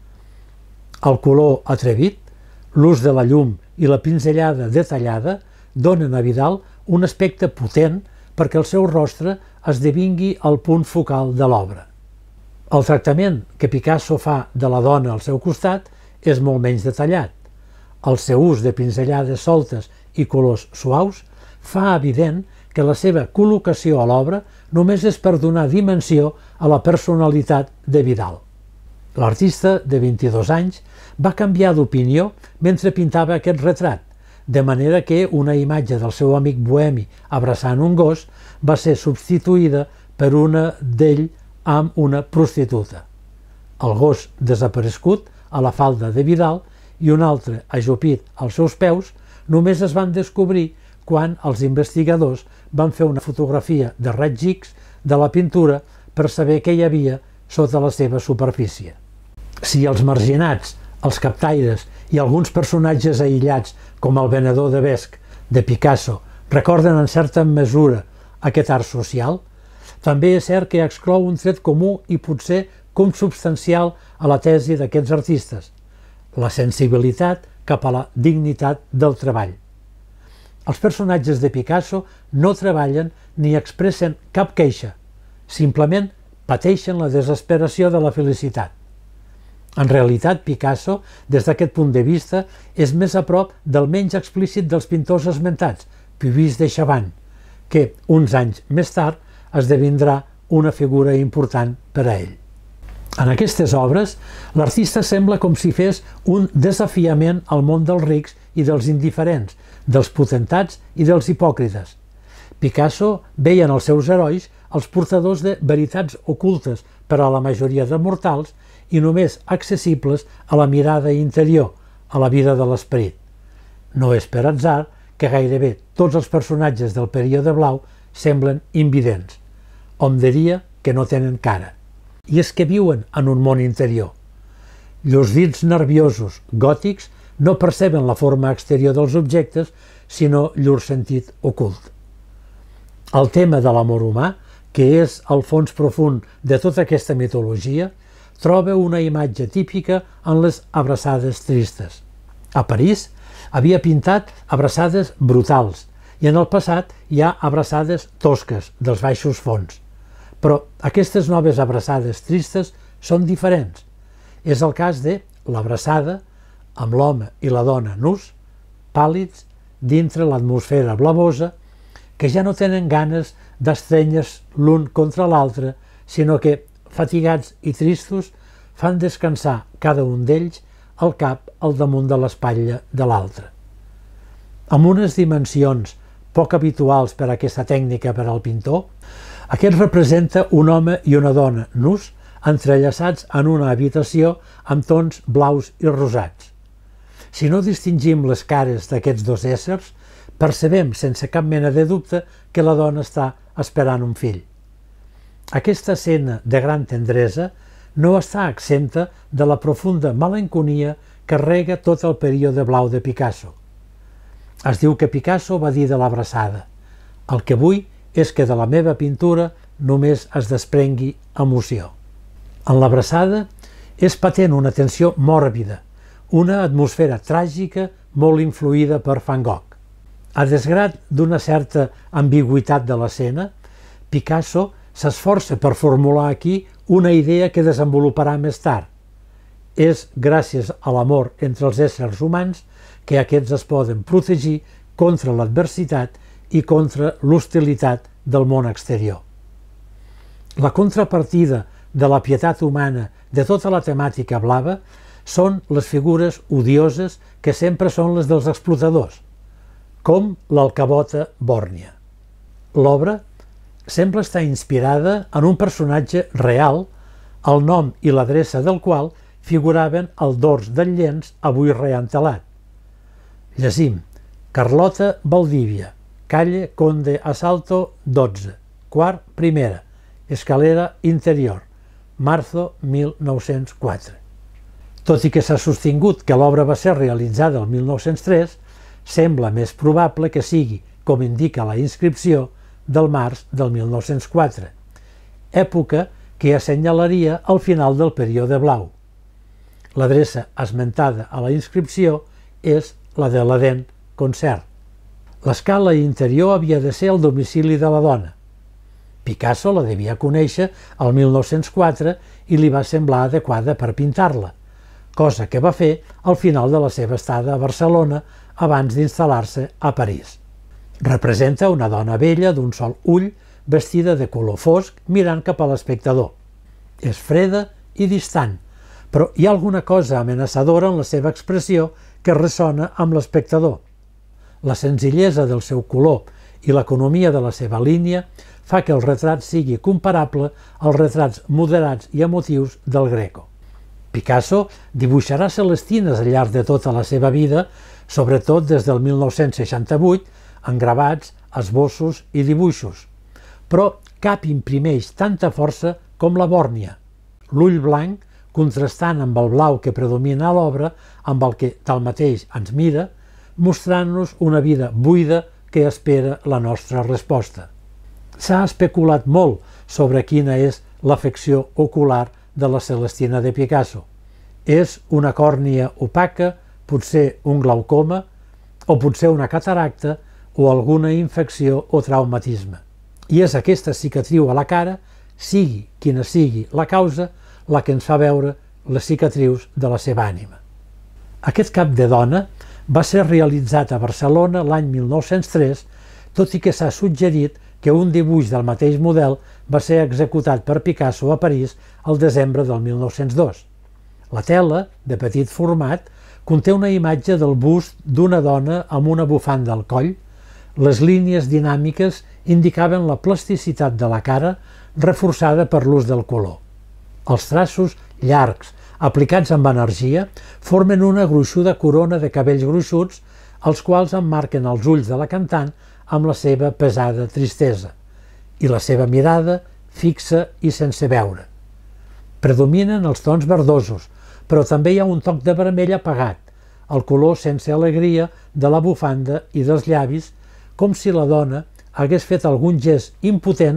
El color atrevit, l'ús de la llum i la pinzellada detallada donen a Vidal un aspecte potent perquè el seu rostre esdevingui el punt focal de l'obra. El tractament que Picasso fa de la dona al seu costat és molt menys detallat. El seu ús de pinzellades soltes i colors suaus fa evident que la seva col·locació a l'obra només és per donar dimensió a la personalitat de Vidal. L'artista, de 22 anys, va canviar d'opinió mentre pintava aquest retrat, de manera que una imatge del seu amic bohemi abraçant un gos va ser substituïda per una d'ell amb una prostituta. El gos desaparegut a la falda de Vidal i un altre ajupit als seus peus només es van descobrir quan els investigadors van fer una fotografia de raigs X de la pintura per saber què hi havia sota la seva superfície. Si els marginats, els captaires i alguns personatges aïllats com el venedor de vesc de Picasso recorden en certa mesura aquest art social, també és cert que exclou un tret comú i potser consubstancial a la tesi d'aquests artistes, la sensibilitat cap a la dignitat del treball. Els personatges de Picasso no treballen ni expressen cap queixa, simplement pateixen la desesperació de la felicitat. En realitat, Picasso, des d'aquest punt de vista, és més a prop del menys explícit dels pintors esmentats, Puvis de Chavannes, que, uns anys més tard, esdevindrà una figura important per a ell. En aquestes obres, l'artista sembla com si fes un desafiament al món dels rics i dels indiferents, dels potentats i dels hipòcrites. Picasso veia en els seus herois els portadors de veritats ocultes per a la majoria de mortals i només accessibles a la mirada interior, a la vida de l'esperit. No és per atzar que gairebé tots els personatges del període blau semblen invidents. Hom diria que no tenen cara. I és que viuen en un món interior. Llurs dits nerviosos gòtics no perceben la forma exterior dels objectes, sinó llur sentit ocult. El tema de l'amor humà, que és el fons profund de tota aquesta mitologia, troba una imatge típica en les abraçades tristes. A París havia pintat abraçades brutals i en el passat hi ha abraçades tosques dels baixos fons. Però aquestes noves abraçades tristes són diferents. És el cas de l'abraçada amb l'home i la dona nus, pàl·lids, dintre l'atmosfera blavosa, que ja no tenen ganes d'estrènyer-se l'un contra l'altre, sinó que, fatigats i tristos, fan descansar cada un d'ells el cap al damunt de l'espatlla de l'altre. Amb unes dimensions poc habituals per a aquesta tècnica per al pintor, aquest representa un home i una dona nus entrellaçats en una habitació amb tons blaus i rosats. Si no distingim les cares d'aquests dos éssers, percebem sense cap mena de dubte que la dona està esperant un fill. Aquesta escena de gran tendresa no està exempta de la profunda malenconia que rega tot el període blau de Picasso. Es diu que Picasso va dir de l'abraçada: "El que vull és que de la meva pintura només es desprengui emoció". En l'abraçada és patent una tensió mòrbida, una atmosfera tràgica molt influïda per Van Gogh. A desgrat d'una certa ambigüitat de l'escena, Picasso s'esforça per formular aquí una idea que desenvoluparà més tard. És gràcies a l'amor entre els éssers humans que aquests es poden protegir contra l'adversitat i contra l'hostilitat del món exterior. La contrapartida de la pietat humana de tota la temàtica blava són les figures odioses que sempre són les dels explotadors, com l'alcavota Bòrnia. L'obra sembla estar inspirada en un personatge real, el nom i l'adreça del qual figuraven al dors del llenç avui reentelat. Llegim: Carlota Valdívia, calle Conde Asalto 12, quart primera, escalera interior, marzo 1904. Tot i que s'ha sostingut que l'obra va ser realitzada el 1903, sembla més probable que sigui, com indica la inscripció, del març del 1904, època que assenyalaria el final del període blau. L'adreça esmentada a la inscripció és la de l'Eden Concert. L'escala interior havia de ser el domicili de la dona. Picasso la devia conèixer el 1904 i li va semblar adequada per pintar-la, cosa que va fer al final de la seva estada a Barcelona abans d'instal·lar-se a París. Representa una dona vella d'un sol ull, vestida de color fosc, mirant cap a l'espectador. És freda i distant, però hi ha alguna cosa amenaçadora en la seva expressió que ressona amb l'espectador. La senzillesa del seu color i l'economia de la seva línia fa que el retrat sigui comparable als retrats moderats i emotius del Greco. Picasso dibuixarà Celestines al llarg de tota la seva vida, sobretot des del 1968, en gravats, esbossos i dibuixos, però cap imprimeix tanta força com la Bòrnia. L'ull blanc, contrastant amb el blau que predomina a l'obra, amb el que tanmateix ens mira, mostrant-nos una vida buida que espera la nostra resposta. S'ha especulat molt sobre quina és l'afecció ocular de la Celestina de Picasso. És una còrnia opaca, potser un glaucoma, o potser una cataracta, o alguna infecció o traumatisme. I és aquesta cicatriu a la cara, sigui quina sigui la causa, la que ens fa veure les cicatrius de la seva ànima. Aquest cap de dona va ser realitzat a Barcelona l'any 1903, tot i que s'ha suggerit que un dibuix del mateix model va ser executat per Picasso a París el desembre del 1902. La tela, de petit format, conté una imatge del bust d'una dona amb una bufanda al coll. Les línies dinàmiques indicaven la plasticitat de la cara reforçada per l'ús del color. Els traços llargs, aplicats amb energia, formen una gruixuda corona de cabells gruixuts, els quals emmarquen els ulls de la cantant amb la seva pesada tristesa, i la seva mirada fixa i sense veure. Predominen els tons verdosos, però també hi ha un toc de vermell apagat, el color sense alegria de la bufanda i dels llavis, com si la dona hagués fet algun gest impotent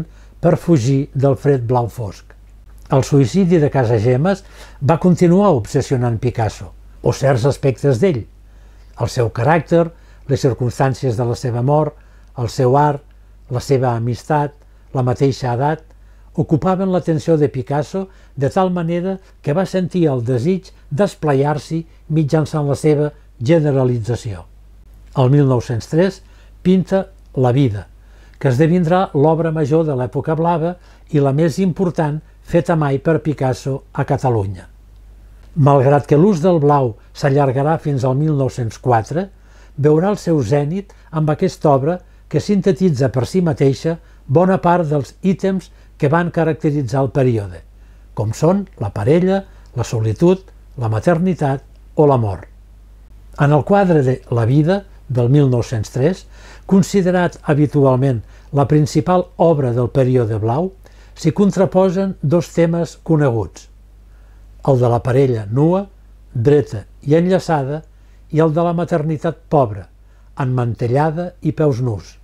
per fugir del fred blau fosc. El suïcidi de Casagemas va continuar obsessionant Picasso, o certs aspectes d'ell. El seu caràcter, les circumstàncies de la seva mort, el seu art, la seva amistat, la mateixa edat, ocupaven l'atenció de Picasso de tal manera que va sentir el desig d'esplaiar-s'hi mitjançant la seva generalització. El 1903 pinta La vida, que esdevindrà l'obra major de l'època blava i la més important feta mai per Picasso a Catalunya. Malgrat que l'ús del blau s'allargarà fins al 1904, veurà el seu zènit amb aquesta obra que sintetitza per si mateixa bona part dels ítems que van caracteritzar el període, com són la parella, la solitud, la maternitat o la mort. En el quadre de La vida, del 1903, considerat habitualment la principal obra del període blau, s'hi contraposen dos temes coneguts, el de la parella nua, dreta i enllaçada, i el de la maternitat pobra, emmantellada i peus nus.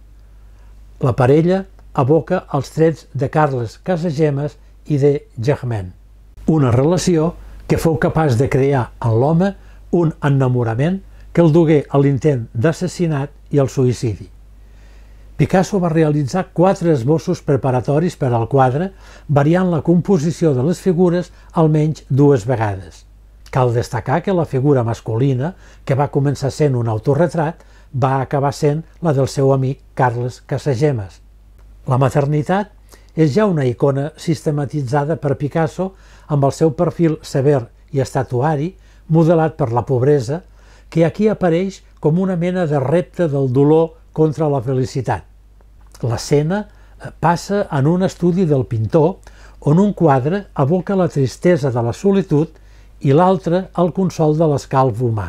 La parella evoca els trets de Carles Casagemas i de Germaine, una relació que fou capaç de crear en l'home un enamorament que el dugué a l'intent d'assassinat i al suïcidi. Picasso va realitzar 4 esbossos preparatoris per al quadre, variant la composició de les figures almenys 2 vegades. Cal destacar que la figura masculina, que va començar sent un autorretrat, va acabar sent la del seu amic Carles Casagemas. La maternitat és ja una icona sistematitzada per Picasso amb el seu perfil sever i estatuari, modelat per la pobresa, que aquí apareix com una mena de repte del dolor contra la felicitat. L'escena passa en un estudi del pintor, on un quadre evoca la tristesa de la solitud i l'altre el consol de l'escalf humà.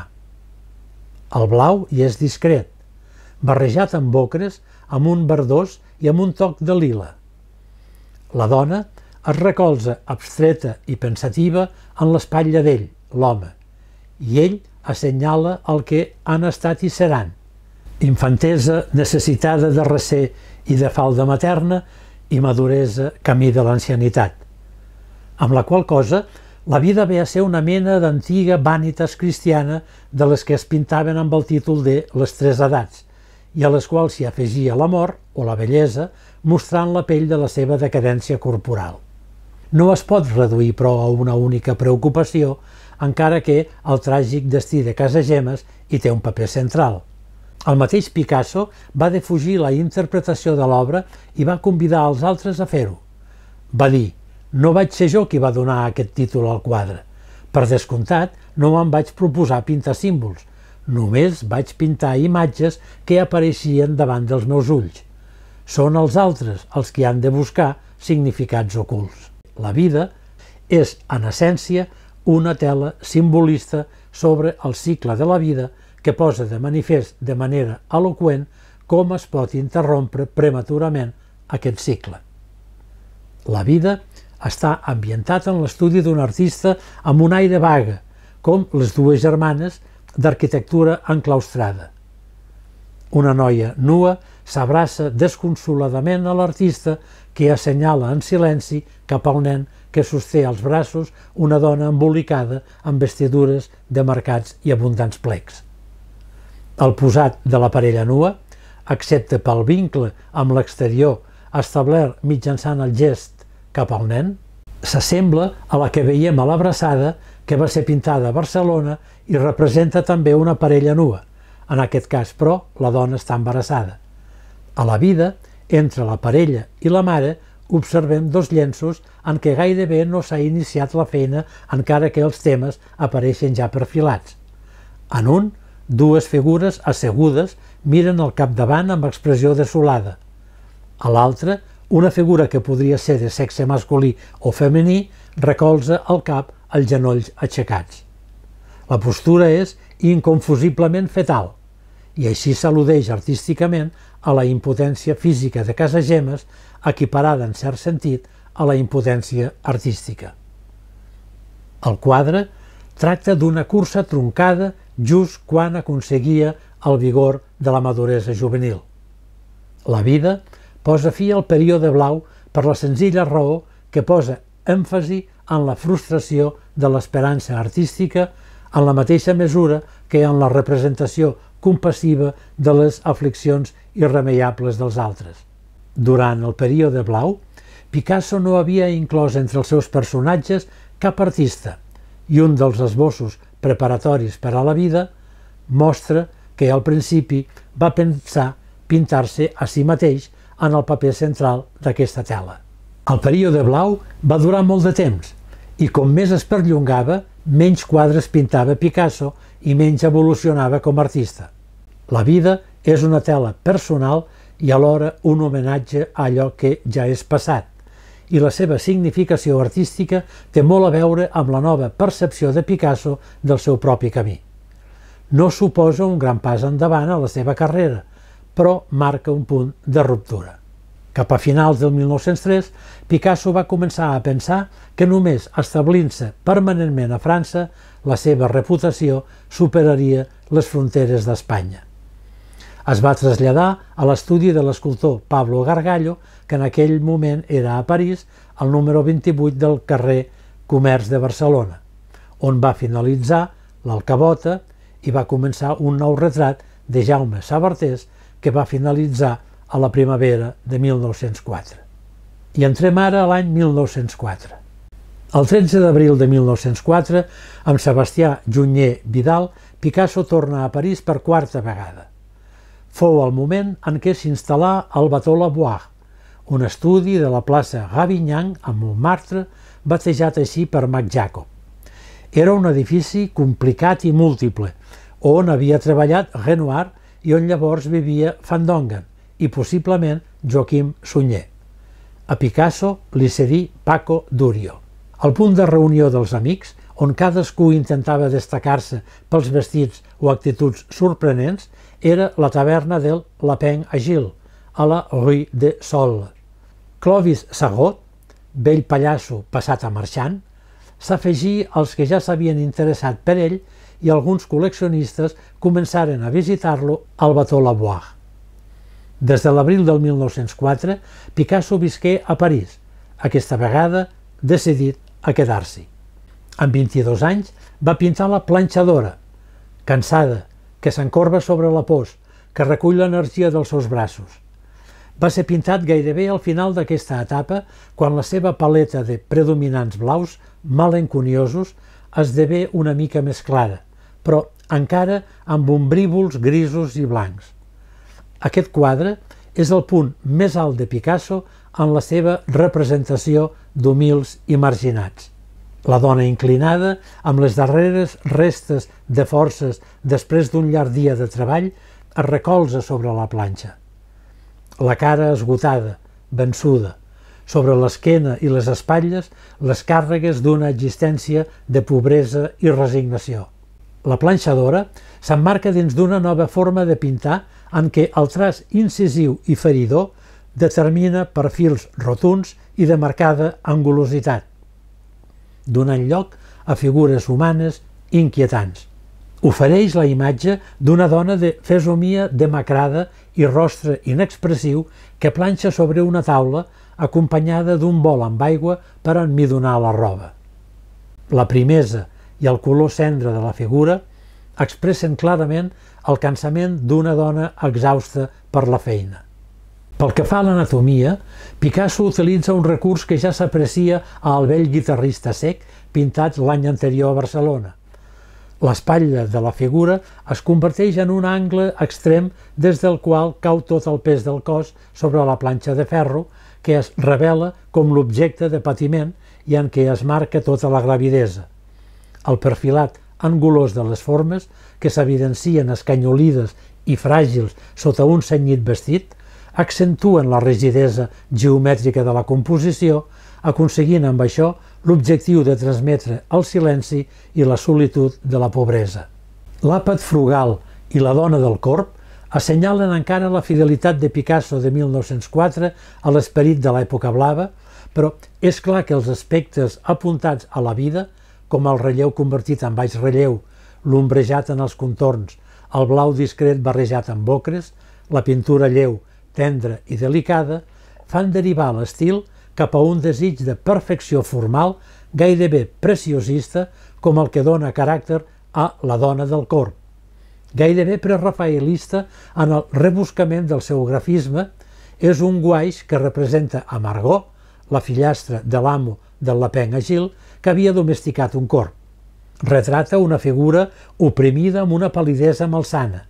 El blau hi és discret, barrejat amb ocres, amb un verdós i amb un toc de lila. La dona es recolza abstreta i pensativa en l'espatlla d'ell, l'home, i ell assenyala el que han estat i seran. Infantesa necessitada de recer i de falda materna i maduresa camí de l'ancianitat. Amb la qual cosa, la vida ve a ser una mena d'antiga vanitas cristiana de les que es pintaven amb el títol de Les 3 edats, i a les quals s'hi afegia la mort o la vellesa, mostrant la pell de la seva decadència corporal. No es pot reduir, però, a una única preocupació, encara que el tràgic destí de Casagemas hi té un paper central. El mateix Picasso va defugir la interpretació de l'obra i va convidar els altres a fer-ho. Va dir: no vaig ser jo qui va donar aquest títol al quadre. Per descomptat, no em vaig proposar pintar símbols, només vaig pintar imatges que apareixien davant dels meus ulls. Són els altres els que han de buscar significats ocults. La vida és, en essència, una tela simbolista sobre el cicle de la vida que posa de manifest de manera eloqüent com es pot interrompre prematurament aquest cicle. La vida està ambientat en l'estudi d'un artista amb un aire vague, com Les 2 germanes d'arquitectura enclaustrada. Una noia nua s'abraça desconsoladament a l'artista que assenyala en silenci cap al nen que sosté als braços una dona embolicada amb vestidures de marcats i abundants plecs. El posat de la parella nua, excepte pel vincle amb l'exterior establert mitjançant el gest cap al nen, s'assembla a la que veiem a l'abraçada, que va ser pintada a Barcelona i representa també una parella nua. En aquest cas, però, la dona està embarassada. A la vida, entre la parella i la mare, observem 2 llenços en què gairebé no s'ha iniciat la feina, encara que els temes apareixen ja perfilats. En un, 2 figures assegudes miren al capdavant amb expressió desolada. A l'altre, una figura que podria ser de sexe masculí o femení recolza el cap als genolls aixecats. La postura és inconfusiblement fetal, i així s'al·ludeix artísticament a la impotència física de Casagemas, equiparada en cert sentit a la impotència artística. El quadre tracta d'una cursa truncada just quan aconseguia el vigor de la maduresa juvenil. La vida posa fi al període blau per la senzilla raó que posa èmfasi en la frustració de l'esperança artística en la mateixa mesura que en la representació compassiva de les afliccions irremeiables dels altres. Durant el període blau, Picasso no havia inclòs entre els seus personatges cap artista i un dels esbossos preparatoris per a la vida mostra que al principi va pensar pintar-se a si mateix en el paper central d'aquesta tela. El període blau va durar molt de temps i com més es perllongava, menys quadres pintava Picasso i menys evolucionava com a artista. La vida és una tela personal i alhora un homenatge a allò que ja és passat, i la seva significació artística té molt a veure amb la nova percepció de Picasso del seu propi camí. No suposa un gran pas endavant a la seva carrera, però marca un punt de ruptura. Cap a finals del 1903, Picasso va començar a pensar que només establint-se permanentment a França, la seva reputació superaria les fronteres d'Espanya. Es va traslladar a l'estudi de l'escultor Pablo Gargallo, que en aquell moment era a París, al número 28 del carrer Comerç de Barcelona, on va finalitzar l'Alcavota i va començar un nou retrat de Jaume Sabartés que va finalitzar a la primavera de 1904. I entrem ara a l'any 1904. El 13 d'abril de 1904, amb Sebastià Junyer Vidal, Picasso torna a París per quarta vegada. Fou el moment en què s'instal·là al Bateau Lavoir, un estudi de la plaça Gavignan a Montmartre, batejat així per Mac Jacob. Era un edifici complicat i múltiple, on havia treballat Renoir i on llavors vivia Van Dongen i possiblement Joaquim Sunyer. A Picasso li cedí Paco Durio. El punt de reunió dels amics, on cadascú intentava destacar-se pels vestits o actituds sorprenents, era la taverna del Lapin Agile, a la Rue de Sol. Clovis Sagot, vell pallasso passat a marxant, s'afegí als que ja s'havien interessat per ell i alguns col·leccionistes començaren a visitar-lo al Bateau Lavoir. Des de l'abril del 1904, Picasso visqué a París, aquesta vegada decidit a quedar-s'hi. Amb 22 anys va pintar la planxadora, cansada, que s'encorba sobre la pols, que recull l'energia dels seus braços. Va ser pintat gairebé al final d'aquesta etapa, quan la seva paleta de predominants blaus, malenconiosos, esdevé una mica més clara, però encara amb ombrívols grisos i blancs. Aquest quadre és el punt més alt de Picasso en la seva representació d'humils i marginats. La dona inclinada, amb les darreres restes de forces després d'un llarg dia de treball, es recolza sobre la planxa. La cara esgotada, vençuda, sobre l'esquena i les espatlles les càrregues d'una existència de pobresa i resignació. La planxadora s'emmarca dins d'una nova forma de pintar en què el traç incisiu i feridor determina perfils rotunds i de marcada angulositat, donant lloc a figures humanes inquietants. Ofereix la imatge d'una dona de fesomia demacrada i rostre inexpressiu que planxa sobre una taula acompanyada d'un bol amb aigua per emmidonar la roba. La primesa i el color cendra de la figura expressen clarament el cansament d'una dona exhausta per la feina. Pel que fa a l'anatomia, Picasso utilitza un recurs que ja s'aprecia al vell guitarrista cec pintat l'any anterior a Barcelona. L'espatlla de la figura es converteix en un angle extrem des del qual cau tot el pes del cos sobre la planxa de ferro que es revela com l'objecte de patiment i en què es marca tota la gravidesa. El perfilat angulós de les formes, que s'evidencien escanyolides i fràgils sota un cenyit vestit, accentuen la rigidesa geomètrica de la composició, aconseguint amb això l'objectiu de transmetre el silenci i la solitud de la pobresa. L'àpat frugal i la dona del corb assenyalen encara la fidelitat de Picasso de 1904 a l'esperit de l'època blava, però és clar que els aspectes apuntats a la vida, com el relleu convertit en baix relleu, l'ombrejat en els contorns, el blau discret barrejat amb ocres, la pintura lleu, tendra i delicada, fan derivar l'estil cap a un desig de perfecció formal gairebé preciosista com el que dona caràcter a La dona del corb. Gairebé prerafaelista en el rebuscament del seu grafisme, és un guaix que representa a Margot, la fillastra de l'amo del Lapin Agile, que havia domesticat un corb. Retrata una figura oprimida amb una pal·lidesa malsana.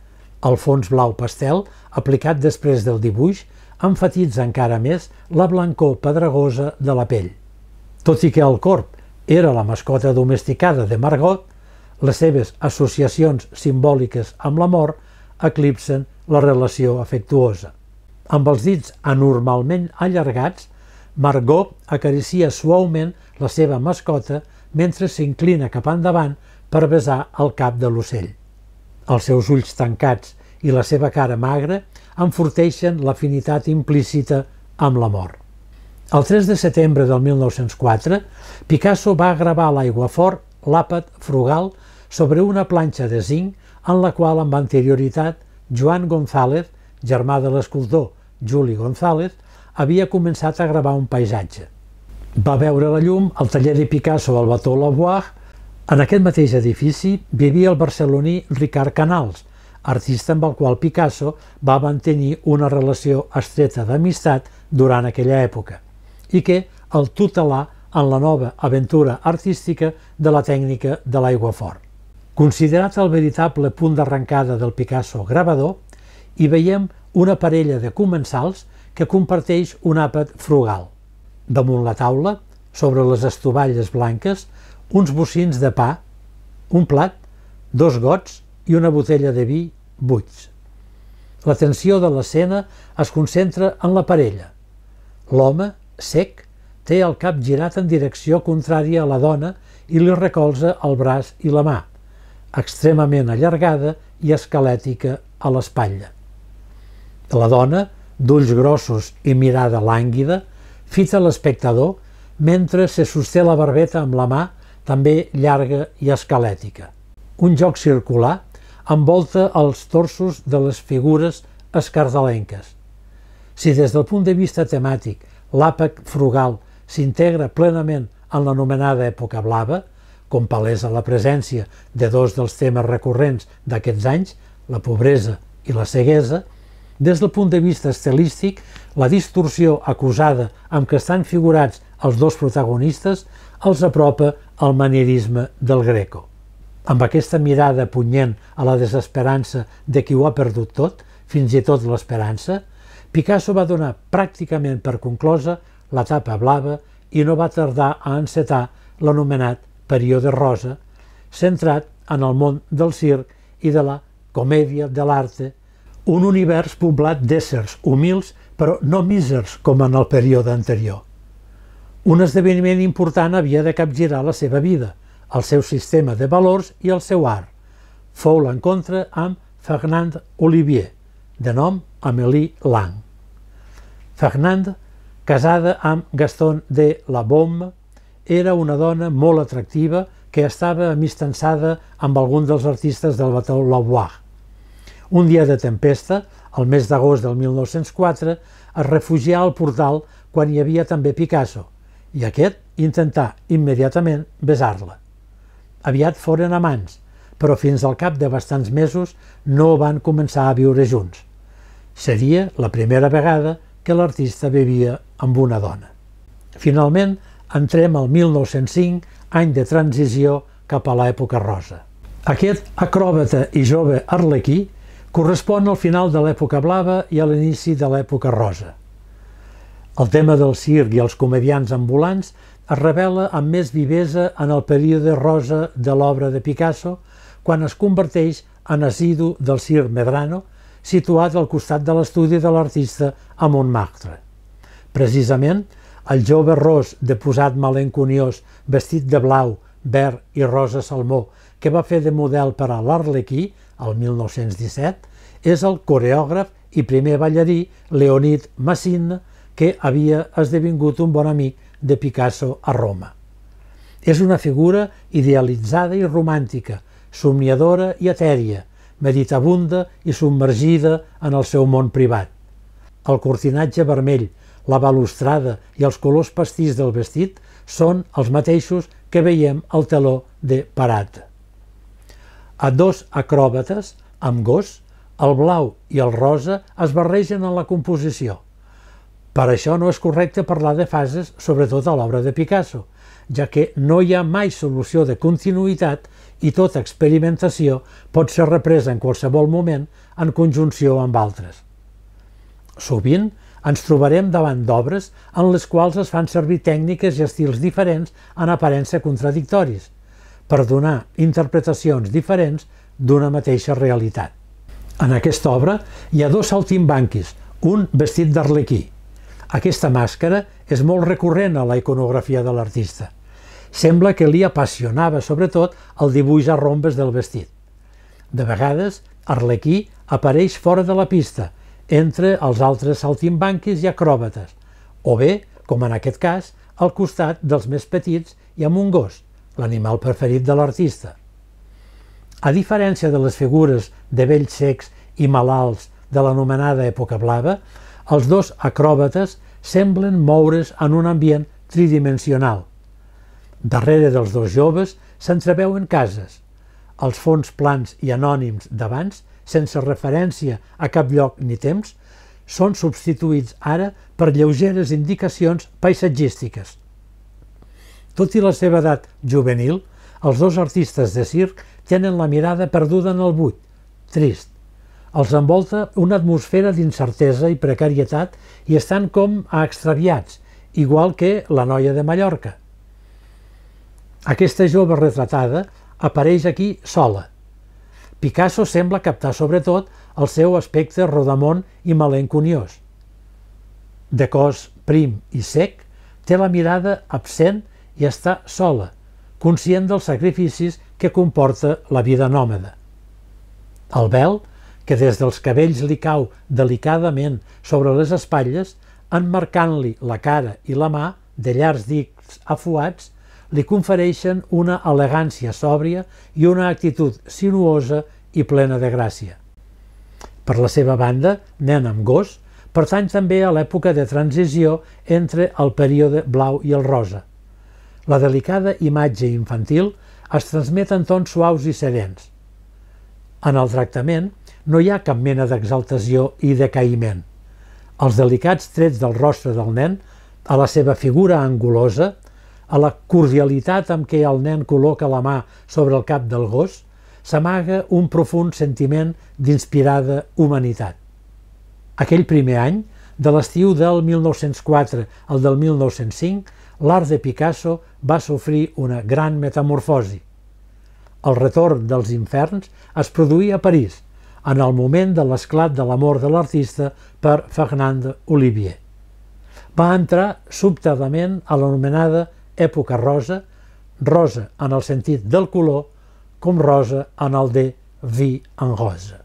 El fons blau pastel, aplicat després del dibuix, emfatitza encara més la blancor pedregosa de la pell. Tot i que el corb era la mascota domesticada de Margot, les seves associacions simbòliques amb la mort eclipsen la relació afectuosa. Amb els dits anormalment allargats, Margot acaricia suaument la seva mascota mentre s'inclina cap endavant per besar el cap de l'ocell. Els seus ulls tancats i la seva cara magra enforteixen l'afinitat implícita amb la mort. El 3 de setembre del 1904, Picasso va gravar a l'aiguafort l'àpat frugal sobre una planxa de zinc en la qual amb anterioritat Joan González, germà de l'escultor Juli González, havia començat a gravar un paisatge. Va veure la llum al taller de Picasso al Bateau Lavoir. En aquest mateix edifici vivia el barceloní Ricard Canals, artista amb el qual Picasso va mantenir una relació estreta d'amistat durant aquella època i que el tutelà en la nova aventura artística de la tècnica de l'aiguafort. Considerat el veritable punt d'arrencada del Picasso gravador, hi veiem una parella de comensals que comparteix un àpat frugal. Damunt la taula, sobre les estovalles blanques, uns bocins de pa, un plat, dos gots i una botella de vi buits. L'atenció de l'escena es concentra en la parella. L'home, sec, té el cap girat en direcció contrària a la dona i li recolza el braç i la mà, extremament allargada i esquelètica a l'espatlla. La dona, d'ulls grossos i mirada lànguida, fita l'espectador mentre se sosté la barbeta amb la mà, també llarga i esquelètica. Un joc circular envolta els torsos de les figures escardalenques. Si des del punt de vista temàtic l'àpat frugal s'integra plenament en l'anomenada època blava, com palesa la presència de dos dels temes recurrents d'aquests anys, la pobresa i la ceguesa, des del punt de vista estilístic, la distorsió acusada amb què estan figurats els dos protagonistes els apropa al manierisme del Greco. Amb aquesta mirada punyent a la desesperança de qui ho ha perdut tot, fins i tot l'esperança, Picasso va donar pràcticament per conclosa l'etapa blava i no va tardar a encetar l'anomenat període rosa, centrat en el món del circ i de la comèdia de l'arte, un univers poblat d'éssers humils però no mísers com en el període anterior. Un esdeveniment important havia de capgirar la seva vida, el seu sistema de valors i el seu art. Fou l'encontre amb Fernande Olivier, de nom Amélie Lang. Fernande, casada amb Gaston de la Baume, era una dona molt atractiva que estava amistançada amb algun dels artistes del Bateau Lavoir. Un dia de tempesta, el mes d'agost del 1904, es refugià al portal quan hi havia també Picasso, i aquest intentà immediatament besar-la. Aviat foren amants, però fins al cap de bastants mesos no van començar a viure junts. Seria la primera vegada que l'artista vivia amb una dona. Finalment, entrem al 1905, any de transició cap a l'època rosa. Aquest acròbata i jove arlequí correspon al final de l'època blava i a l'inici de l'època rosa. El tema del circ i els comediants ambulants es revela amb més vivesa en el període rosa de l'obra de Picasso, quan es converteix en asidu del circ Medrano, situat al costat de l'estudi de l'artista a Montmartre. Precisament, el jove ros de posat malenconiós vestit de blau, verd i rosa salmó que va fer de model per a l'Arlequí el 1917 és el coreògraf i primer ballarí Leonid Massine, que havia esdevingut un bon amic de Picasso a Roma. És una figura idealitzada i romàntica, somniadora i etèria, meditabunda i submergida en el seu món privat. El cortinatge vermell, la balustrada i els colors pastís del vestit són els mateixos que veiem al teló de Parat. A dos acròbates, amb gos, el blau i el rosa es barregen en la composició. Per això no és correcte parlar de fases, sobretot a l'obra de Picasso, ja que no hi ha mai solució de continuïtat i tota experimentació pot ser represa en qualsevol moment en conjunció amb altres. Sovint ens trobarem davant d'obres en les quals es fan servir tècniques i estils diferents en aparença contradictoris, per donar interpretacions diferents d'una mateixa realitat. En aquesta obra hi ha dos saltimbanquis, un vestit d'arlequí. Aquesta màscara és molt recurrent a la iconografia de l'artista. Sembla que li apassionava sobretot el dibuix a rombes del vestit. De vegades, Arlequí apareix fora de la pista, entre els altres saltimbanquis i acròbates, o bé, com en aquest cas, al costat dels més petits i amb un gos, l'animal preferit de l'artista. A diferència de les figures de vells cecs i malalts de l'anomenada època blava, els dos acròbates semblen moure's en un ambient tridimensional. Darrere dels dos joves s'entreveuen cases. Els fons plans i anònims d'abans, sense referència a cap lloc ni temps, són substituïts ara per lleugeres indicacions paisatgístiques. Tot i la seva edat juvenil, els dos artistes de circ tenen la mirada perduda en el buit, trist. Els envolta una atmosfera d'incertesa i precarietat i estan com a extraviats, igual que la noia de Mallorca. Aquesta jove retratada apareix aquí sola. Picasso sembla captar sobretot el seu aspecte rodamont i malenconiós. De cos prim i sec, té la mirada absent i està sola, conscient dels sacrificis que comporta la vida nòmada. El vel, que des dels cabells li cau delicadament sobre les espatlles, emmarcant-li la cara i la mà de llargs dits afuats, li confereixen una elegància sòbria i una actitud sinuosa i plena de gràcia. Per la seva banda, Nen amb gos pertany també a l'època de transició entre el període blau i el rosa. La delicada imatge infantil es transmet en tons suaus i serens. En el tractament no hi ha cap mena d'exaltació i decaïment. Els delicats trets del rostre del nen, a la seva figura angulosa, a la cordialitat amb què el nen col·loca la mà sobre el cap del gos, s'amaga un profund sentiment d'inspirada humanitat. Aquell primer any, de l'estiu del 1904 al del 1905, l'art de Picasso va sofrir una gran metamorfosi. El retorn dels inferns es produïa a París, en el moment de l'esclat de l'amor de l'artista per Fernande Olivier. Va entrar sobtadament a l'anomenada època rosa, rosa en el sentit del color, com rosa en el de vie en rose.